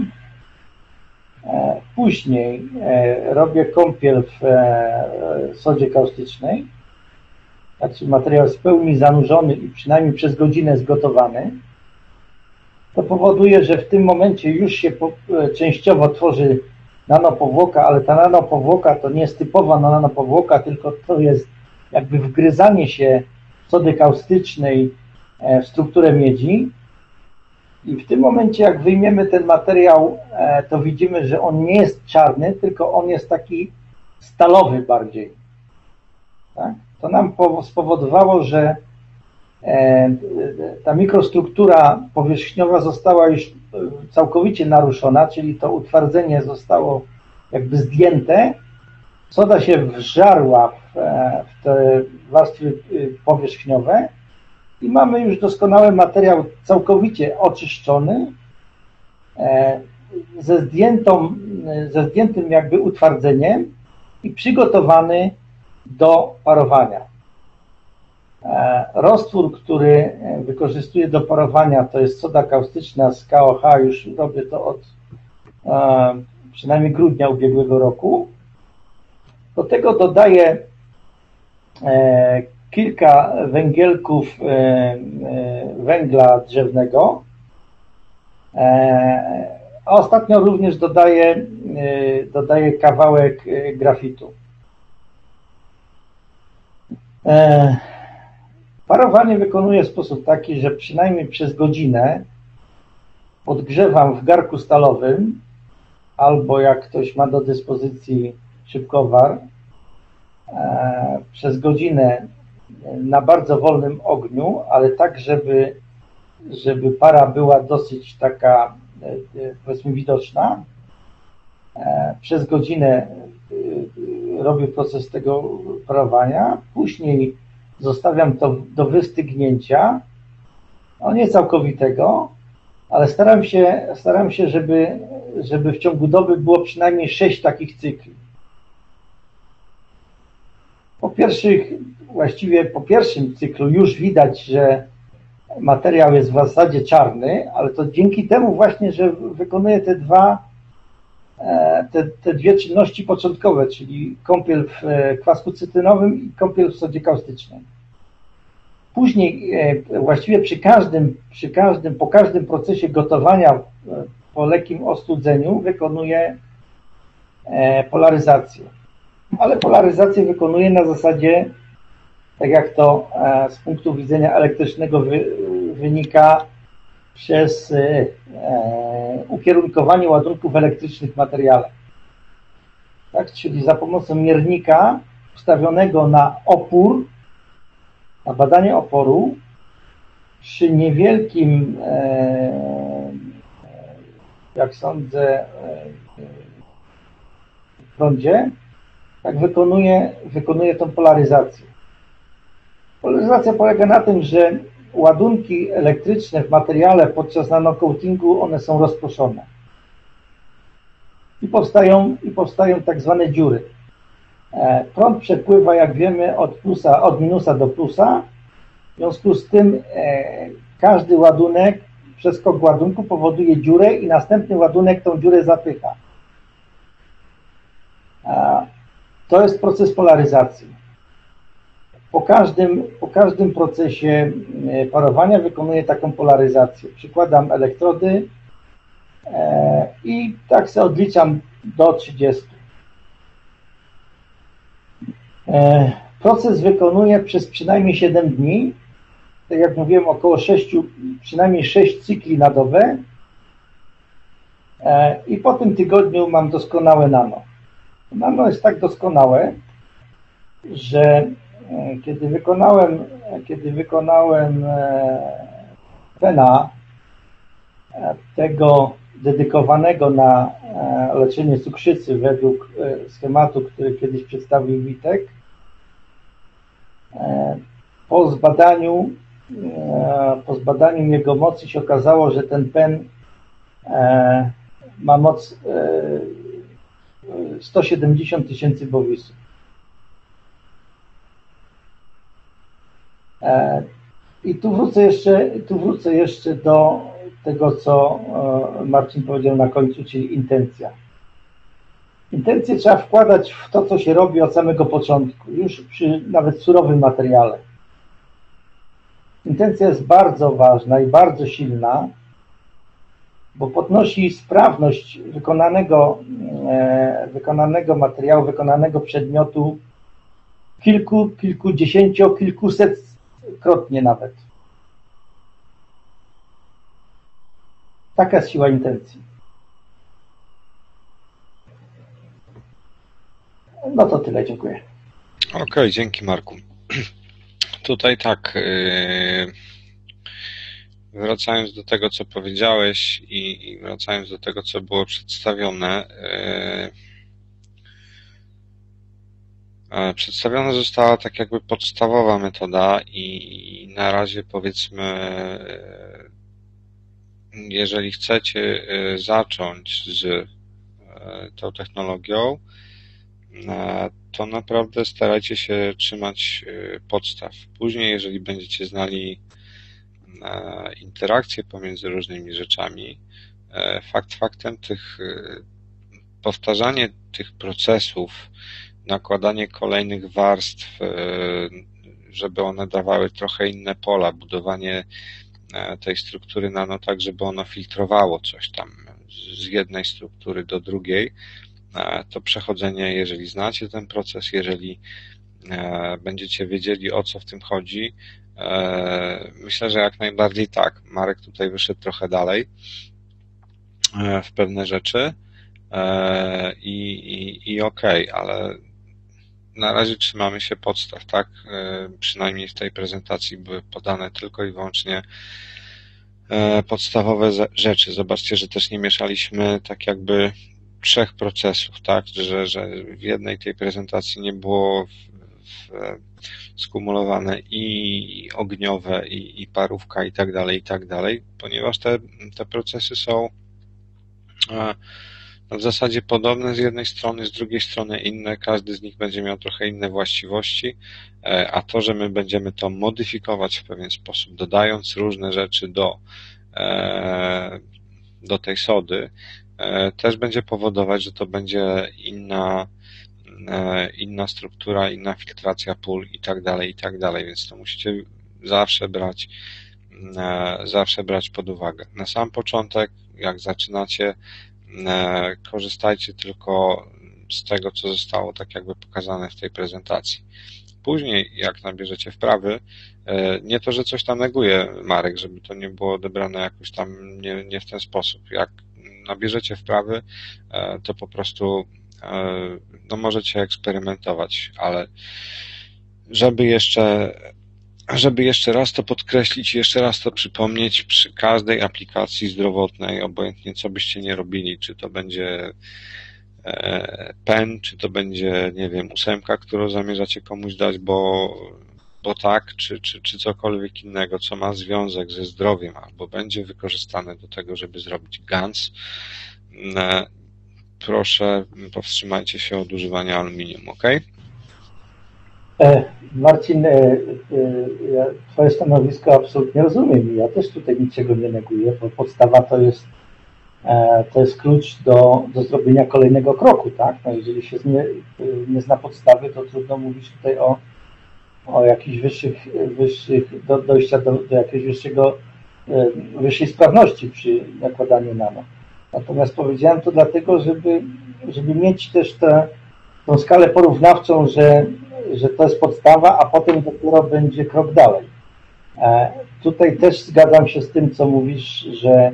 Później robię kąpiel w sodzie kaustycznej, tak, czyli materiał jest w pełni zanurzony i przynajmniej przez godzinę zgotowany. To powoduje, że w tym momencie już się częściowo tworzy nanopowłoka, ale ta nanopowłoka to nie jest typowa nanopowłoka, tylko to jest jakby wgryzanie się sody kaustycznej w strukturę miedzi. I w tym momencie, jak wyjmiemy ten materiał, to widzimy, że on nie jest czarny, tylko on jest taki stalowy bardziej. Tak? To nam spowodowało, że ta mikrostruktura powierzchniowa została już całkowicie naruszona, czyli to utwardzenie zostało jakby zdjęte. Soda się wżarła w te warstwy powierzchniowe i mamy już doskonały materiał całkowicie oczyszczony, ze zdjętym jakby utwardzeniem i przygotowany do parowania. Roztwór, który wykorzystuję do parowania, to jest soda kaustyczna z KOH, już robię to od przynajmniej grudnia ubiegłego roku. Do tego dodaję kilka węgielków węgla drzewnego, a ostatnio również dodaję kawałek grafitu. Parowanie wykonuję w sposób taki, że przynajmniej przez godzinę podgrzewam w garku stalowym, albo jak ktoś ma do dyspozycji szybkowar, przez godzinę na bardzo wolnym ogniu, ale tak, żeby para była dosyć taka, powiedzmy, widoczna. Przez godzinę robię proces tego parowania, później zostawiam to do wystygnięcia, no nie całkowitego, ale staram się, żeby w ciągu doby było przynajmniej 6 takich cykli. Właściwie po pierwszym cyklu już widać, że materiał jest w zasadzie czarny, ale to dzięki temu właśnie, że wykonuję te dwie czynności początkowe, czyli kąpiel w kwasku cytrynowym i kąpiel w sodzie kaustycznej. Później właściwie po każdym procesie gotowania po lekkim ostudzeniu wykonuję polaryzację. Ale polaryzację wykonuję na zasadzie, tak jak to z punktu widzenia elektrycznego wynika, przez ukierunkowanie ładunków elektrycznych w materiale. Tak? Czyli za pomocą miernika wstawionego na opór, na badanie oporu, przy niewielkim, jak sądzę, prądzie, tak wykonuje tą polaryzację. Polaryzacja polega na tym, że ładunki elektryczne w materiale podczas nanocoatingu, one są rozproszone. I powstają tak zwane dziury. Prąd przepływa, jak wiemy, od minusa do plusa. W związku z tym każdy ładunek, przeskok ładunku powoduje dziurę i następny ładunek tą dziurę zapycha. To jest proces polaryzacji. po każdym procesie parowania wykonuję taką polaryzację. Przykładam elektrody i tak sobie odliczam do 30. Proces wykonuję przez przynajmniej 7 dni. Tak jak mówiłem, około przynajmniej 6 cykli na dobę. I po tym tygodniu mam doskonałe nano. Nano jest tak doskonałe, że kiedy wykonałem PENA, tego dedykowanego na leczenie cukrzycy według schematu, który kiedyś przedstawił Witek, po zbadaniu jego mocy się okazało, że ten PEN ma moc 170 000 bowisów. I tu wrócę jeszcze do tego, co Marcin powiedział na końcu, czyli intencja. Intencję trzeba wkładać w to, co się robi od samego początku, już przy nawet surowym materiale. Intencja jest bardzo ważna i bardzo silna, bo podnosi sprawność wykonanego materiału, wykonanego przedmiotu kilkusetkrotnie nawet. Taka jest siła intencji. No to tyle, dziękuję. Okej, dzięki Marku. Tutaj tak, wracając do tego, co powiedziałeś i wracając do tego, co było przedstawione, przedstawiona została tak jakby podstawowa metoda i na razie powiedzmy, jeżeli chcecie zacząć z tą technologią, to naprawdę starajcie się trzymać podstaw. Później, jeżeli będziecie znali interakcje pomiędzy różnymi rzeczami, fakt faktem powtarzanie tych procesów, nakładanie kolejnych warstw, żeby one dawały trochę inne pola, budowanie tej struktury nano tak, żeby ono filtrowało coś tam z jednej struktury do drugiej, to przechodzenie, jeżeli znacie ten proces, jeżeli będziecie wiedzieli, o co w tym chodzi, myślę, że jak najbardziej tak. Marek tutaj wyszedł trochę dalej w pewne rzeczy i okej, ale na razie trzymamy się podstaw, tak? Przynajmniej w tej prezentacji były podane tylko i wyłącznie podstawowe rzeczy. Zobaczcie, że też nie mieszaliśmy tak jakby 3 procesów, tak? Że w jednej tej prezentacji nie było skumulowane i ogniowe, i parówka, i tak dalej, ponieważ te procesy są w zasadzie podobne z jednej strony, z drugiej strony inne, każdy z nich będzie miał trochę inne właściwości, a to, że my będziemy to modyfikować w pewien sposób, dodając różne rzeczy do tej sody, też będzie powodować, że to będzie inna struktura, inna filtracja pól i tak dalej, więc to musicie zawsze brać pod uwagę. Na sam początek, jak zaczynacie, korzystajcie tylko z tego, co zostało tak jakby pokazane w tej prezentacji. Później, jak nabierzecie wprawy, nie to, że coś tam neguje Marek, żeby to nie było odebrane jakoś tam nie w ten sposób. Jak nabierzecie wprawy, to po prostu no możecie eksperymentować, ale żeby jeszcze raz to podkreślić, jeszcze raz to przypomnieć, przy każdej aplikacji zdrowotnej, obojętnie co byście nie robili, czy to będzie PEN, czy to będzie, nie wiem, 8, którą zamierzacie komuś dać, bo tak, czy cokolwiek innego, co ma związek ze zdrowiem, albo będzie wykorzystane do tego, żeby zrobić GANS, proszę, powstrzymajcie się od używania aluminium, ok? Marcin, Twoje stanowisko absolutnie rozumiem i ja też tutaj niczego nie neguję, bo podstawa to jest klucz do zrobienia kolejnego kroku, tak? No jeżeli się nie zna podstawy, to trudno mówić tutaj o jakichś dojścia do jakiegoś wyższej sprawności przy nakładaniu nano. Natomiast powiedziałem to dlatego, żeby mieć też tą skalę porównawczą, że to jest podstawa, a potem dopiero będzie krok dalej. Tutaj też zgadzam się z tym, co mówisz, że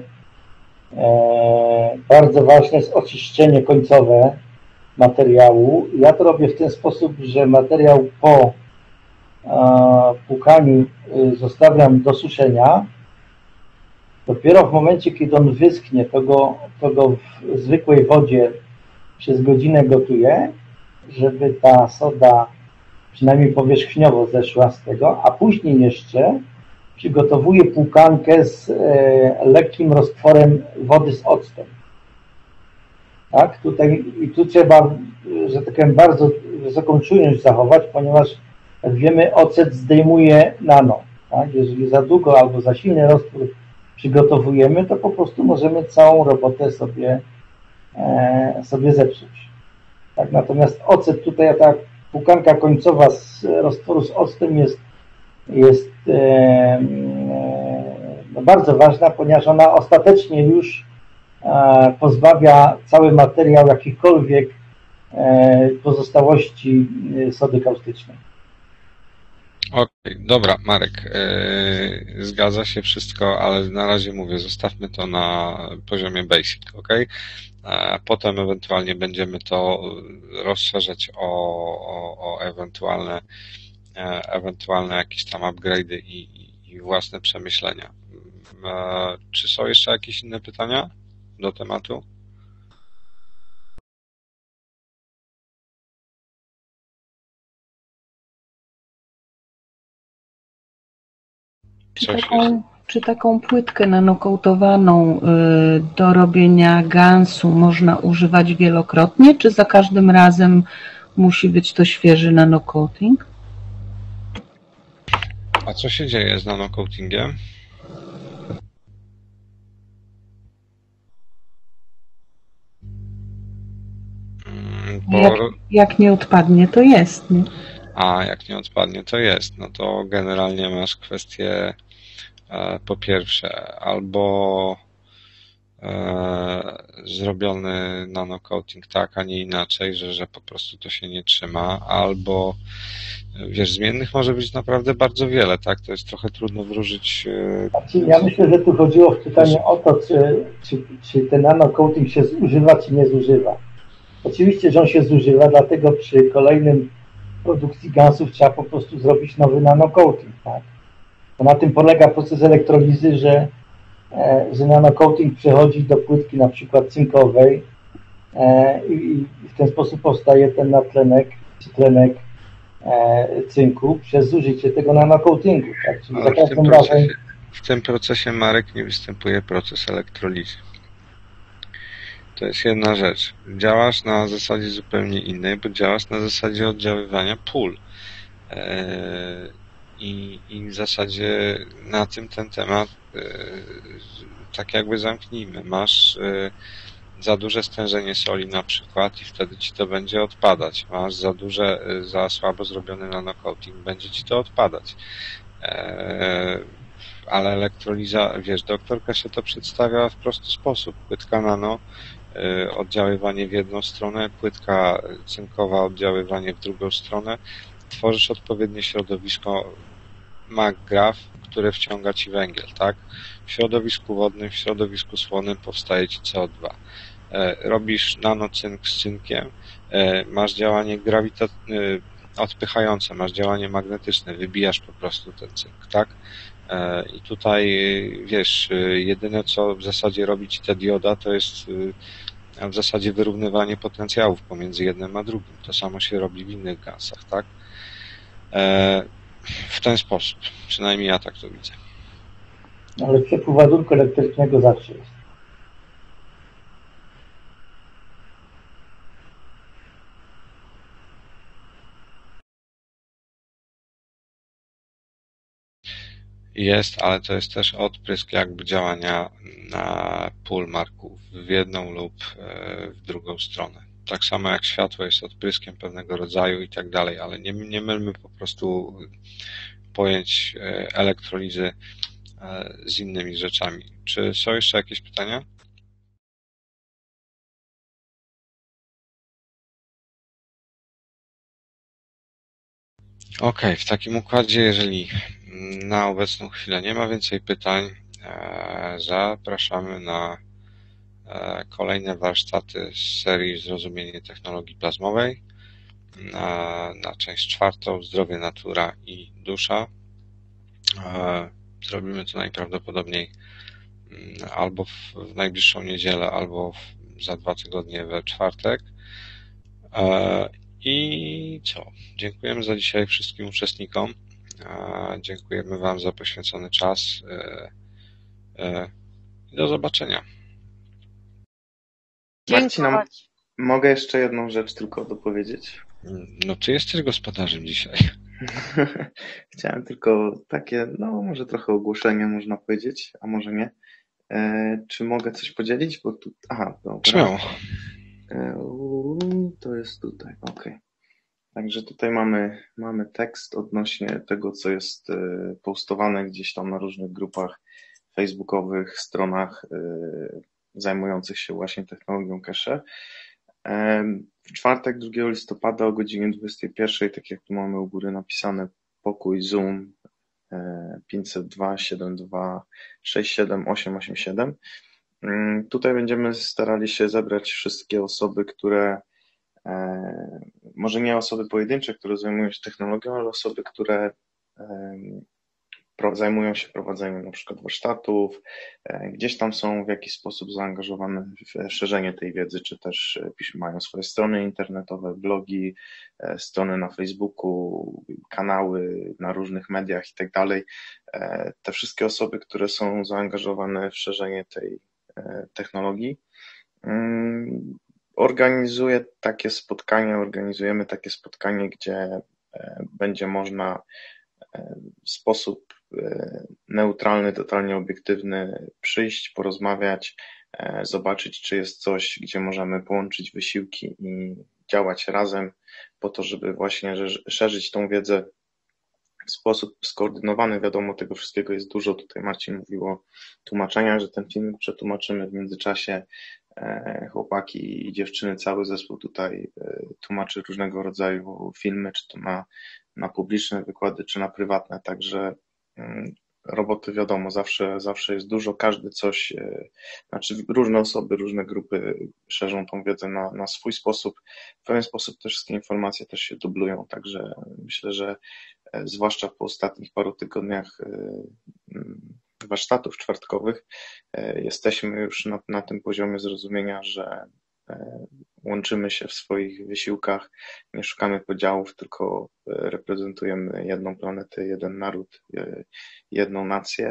bardzo ważne jest oczyszczenie końcowe materiału. Ja to robię w ten sposób, że materiał po płukaniu zostawiam do suszenia. Dopiero w momencie, kiedy on wyschnie, to go w zwykłej wodzie przez godzinę gotuję, żeby ta soda przynajmniej powierzchniowo zeszła z tego, a później jeszcze przygotowuję płukankę z lekkim roztworem wody z octem. Tak? Tu trzeba, że tak powiem, bardzo wysoką czujność zachować, ponieważ jak wiemy, ocet zdejmuje nano. Tak? Jeżeli za długo albo za silny roztwór przygotowujemy, to po prostu możemy całą robotę sobie zepsuć. Tak? Natomiast ocet tutaj, ta płukanka końcowa z roztworu z octem jest bardzo ważna, ponieważ ona ostatecznie już pozbawia cały materiał jakichkolwiek pozostałości sody kaustycznej. Okej, dobra, Marek, zgadza się wszystko, ale na razie mówię, zostawmy to na poziomie basic, ok? Potem ewentualnie będziemy to rozszerzać o ewentualne jakieś tam upgrade'y i własne przemyślenia. Czy są jeszcze jakieś inne pytania do tematu? Czy taką płytkę nanokołtowaną do robienia gansu można używać wielokrotnie, czy za każdym razem musi być to świeży nanocoating? A co się dzieje z nanocoatingiem? Jak nie odpadnie, to jest, nie? A jak nie odpadnie, to jest. No to generalnie masz kwestię po pierwsze albo zrobiony nanocoating tak, a nie inaczej, że po prostu to się nie trzyma, albo wiesz, zmiennych może być naprawdę bardzo wiele, tak? To jest trochę trudno wróżyć. Ja myślę, że tu chodziło w pytaniu o to, czy ten nanocoating się zużywa, czy nie zużywa. Oczywiście, że on się zużywa, dlatego przy kolejnym produkcji gansów trzeba po prostu zrobić nowy nanocoating, tak? Bo na tym polega proces elektrolizy, że nanocoating przechodzi do płytki na przykład cynkowej i w ten sposób powstaje ten natlenek czy tlenek cynku przez zużycie tego nanocoatingu. Tak? Czyli za każdym razem... W tym procesie, Marek, nie występuje proces elektrolizy. To jest jedna rzecz. Działasz na zasadzie zupełnie innej, bo działasz na zasadzie oddziaływania pól. I w zasadzie na tym ten temat tak jakby zamknijmy. Masz za duże stężenie soli na przykład i wtedy ci to będzie odpadać. Masz za słabo zrobiony nanocoating, będzie ci to odpadać. Ale elektroliza, wiesz, doktorka się to przedstawia w prosty sposób. Płytka nano, oddziaływanie w jedną stronę, płytka cynkowa, oddziaływanie w drugą stronę. Tworzysz odpowiednie środowisko McGrath, które wciąga ci węgiel, tak? W środowisku wodnym, w środowisku słonym powstaje ci CO2. Robisz nanocynk z cynkiem, masz działanie odpychające, masz działanie magnetyczne, wybijasz po prostu ten cynk, tak? I tutaj, wiesz, jedyne co w zasadzie robi ci ta dioda, to jest w zasadzie wyrównywanie potencjałów pomiędzy jednym a drugim. To samo się robi w innych gansach, tak? W ten sposób. Przynajmniej ja tak to widzę. Ale przepływ ładunku elektrycznego zawsze jest. Jest, ale to jest też odprysk jakby działania na pól marków w jedną lub w drugą stronę. tak samo jak światło jest odpryskiem pewnego rodzaju i tak dalej, ale nie mylmy po prostu pojęć elektrolizy z innymi rzeczami. Czy są jeszcze jakieś pytania? Okej, w takim układzie, jeżeli na obecną chwilę nie ma więcej pytań, zapraszamy na kolejne warsztaty z serii Zrozumienie technologii plazmowej, na część 4, Zdrowie, natura i dusza. Zrobimy to najprawdopodobniej albo w najbliższą niedzielę, albo za 2 tygodnie we czwartek. I co? Dziękujemy za dzisiaj wszystkim uczestnikom. Dziękujemy Wam za poświęcony czas. Do zobaczenia. Marcin, mogę jeszcze jedną rzecz tylko dopowiedzieć? No Ty jesteś gospodarzem dzisiaj. Chciałem tylko takie, no może trochę ogłoszenie można powiedzieć, a może nie. Czy mogę coś podzielić? Bo tu... Aha, dobra. Śmiało. To jest tutaj, okej. Także tutaj mamy tekst odnośnie tego, co jest postowane gdzieś tam na różnych grupach facebookowych, stronach zajmujących się właśnie technologią cache. W czwartek 2 listopada o godzinie 21, tak jak tu mamy u góry napisane, pokój Zoom 502 72 67 887. Tutaj będziemy starali się zebrać wszystkie osoby, które, może nie osoby pojedyncze, które zajmują się technologią, ale osoby, które zajmują się prowadzeniem na przykład warsztatów, gdzieś tam są w jakiś sposób zaangażowane w szerzenie tej wiedzy, czy też mają swoje strony internetowe, blogi, strony na Facebooku, kanały na różnych mediach i tak dalej. Te wszystkie osoby, które są zaangażowane w szerzenie tej technologii, organizujemy takie spotkanie, gdzie będzie można w sposób neutralny, totalnie obiektywny przyjść, porozmawiać, zobaczyć, czy jest coś, gdzie możemy połączyć wysiłki i działać razem po to, żeby właśnie szerzyć tą wiedzę w sposób skoordynowany. Wiadomo, tego wszystkiego jest dużo. Tutaj Marcin mówił o tłumaczeniach, że ten filmik przetłumaczymy w międzyczasie. Chłopaki i dziewczyny, cały zespół tutaj tłumaczy różnego rodzaju filmy, czy to na publiczne wykłady, czy na prywatne, także roboty wiadomo, zawsze jest dużo, każdy coś, znaczy różne osoby, różne grupy szerzą tą wiedzę na swój sposób. W pewien sposób te wszystkie informacje też się dublują, także myślę, że zwłaszcza po ostatnich paru tygodniach warsztatów czwartkowych jesteśmy już na tym poziomie zrozumienia, że łączymy się w swoich wysiłkach, nie szukamy podziałów, tylko reprezentujemy jedną planetę, jeden naród, jedną nację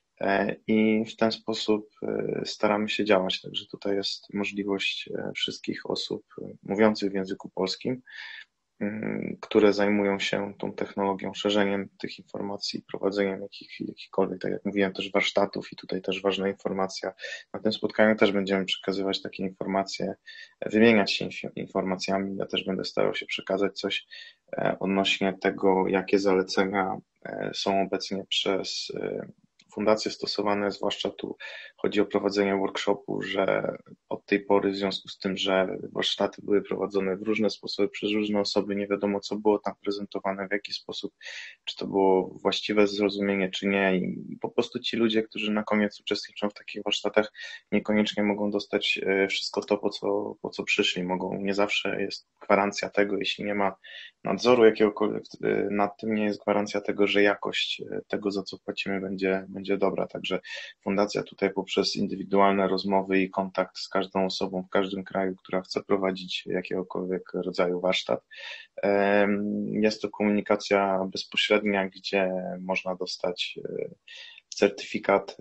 i w ten sposób staramy się działać. Także tutaj jest możliwość wszystkich osób mówiących w języku polskim, które zajmują się tą technologią, szerzeniem tych informacji, prowadzeniem jakichkolwiek, tak jak mówiłem, też warsztatów i tutaj też ważna informacja. Na tym spotkaniu też będziemy przekazywać takie informacje, wymieniać się informacjami. Ja też będę starał się przekazać coś odnośnie tego, jakie zalecenia są obecnie przez fundacje stosowane, zwłaszcza tu chodzi o prowadzenie workshopu, że od tej pory w związku z tym, że warsztaty były prowadzone w różne sposoby przez różne osoby, nie wiadomo co było tam prezentowane, w jaki sposób, czy to było właściwe zrozumienie, czy nie i po prostu ci ludzie, którzy na koniec uczestniczą w takich warsztatach, niekoniecznie mogą dostać wszystko to, po co przyszli, nie zawsze jest gwarancja tego, jeśli nie ma nadzoru jakiegokolwiek nad tym, nie jest gwarancja tego, że jakość tego, za co płacimy, będzie dobra. Także fundacja tutaj poprzez indywidualne rozmowy i kontakt z każdą osobą w każdym kraju, która chce prowadzić jakiegokolwiek rodzaju warsztat. Jest to komunikacja bezpośrednia, gdzie można dostać certyfikat,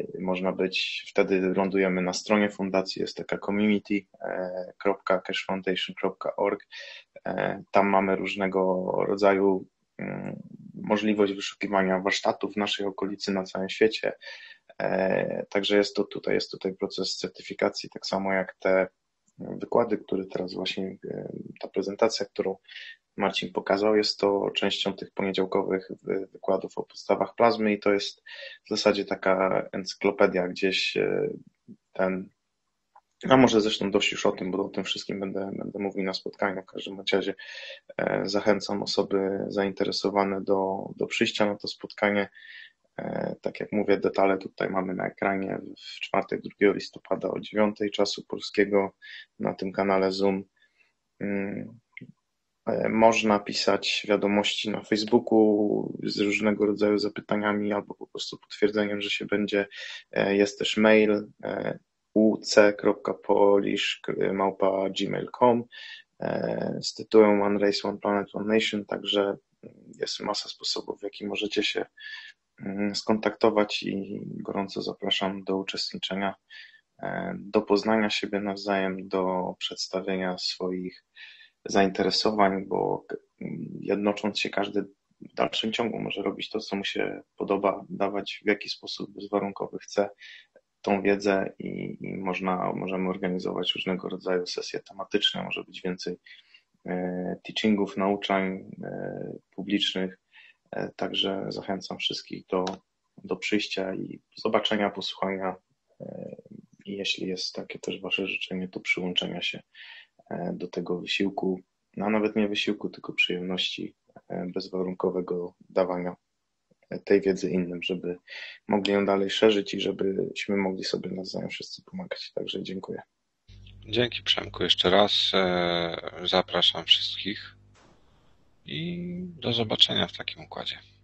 wtedy lądujemy na stronie fundacji, jest taka community.cachefoundation.org. Tam mamy różnego rodzaju możliwość wyszukiwania warsztatów w naszej okolicy na całym świecie. Także jest tutaj proces certyfikacji, tak samo jak te wykłady, które teraz właśnie, ta prezentacja, którą Marcin pokazał, jest to częścią tych poniedziałkowych wykładów o podstawach plazmy i to jest w zasadzie taka encyklopedia gdzieś a może zresztą dość już o tym, bo o tym wszystkim będę mówił na spotkaniu. W każdym razie zachęcam osoby zainteresowane do przyjścia na to spotkanie. Tak jak mówię, detale tutaj mamy na ekranie w czwartek 2 listopada o 9 czasu polskiego na tym kanale Zoom. Można pisać wiadomości na Facebooku z różnego rodzaju zapytaniami albo po prostu potwierdzeniem, że się będzie. Jest też mail uc.polish@gmail.com z tytułem One Race, One Planet, One Nation, także jest masa sposobów, w jaki możecie się skontaktować i gorąco zapraszam do uczestniczenia, do poznania siebie nawzajem, do przedstawienia swoich zainteresowań, bo jednocząc się każdy w dalszym ciągu może robić to, co mu się podoba, dawać w jaki sposób bezwarunkowy chce tą wiedzę i możemy organizować różnego rodzaju sesje tematyczne, może być więcej teachingów, nauczań publicznych, także zachęcam wszystkich do przyjścia i zobaczenia, posłuchania i jeśli jest takie też Wasze życzenie, to przyłączenia się do tego wysiłku, a nawet nie wysiłku, tylko przyjemności bezwarunkowego dawania tej wiedzy innym, żeby mogli ją dalej szerzyć i żebyśmy mogli sobie nawzajem wszyscy pomagać. Także dziękuję. Dzięki Przemku jeszcze raz. Zapraszam wszystkich i do zobaczenia w takim układzie.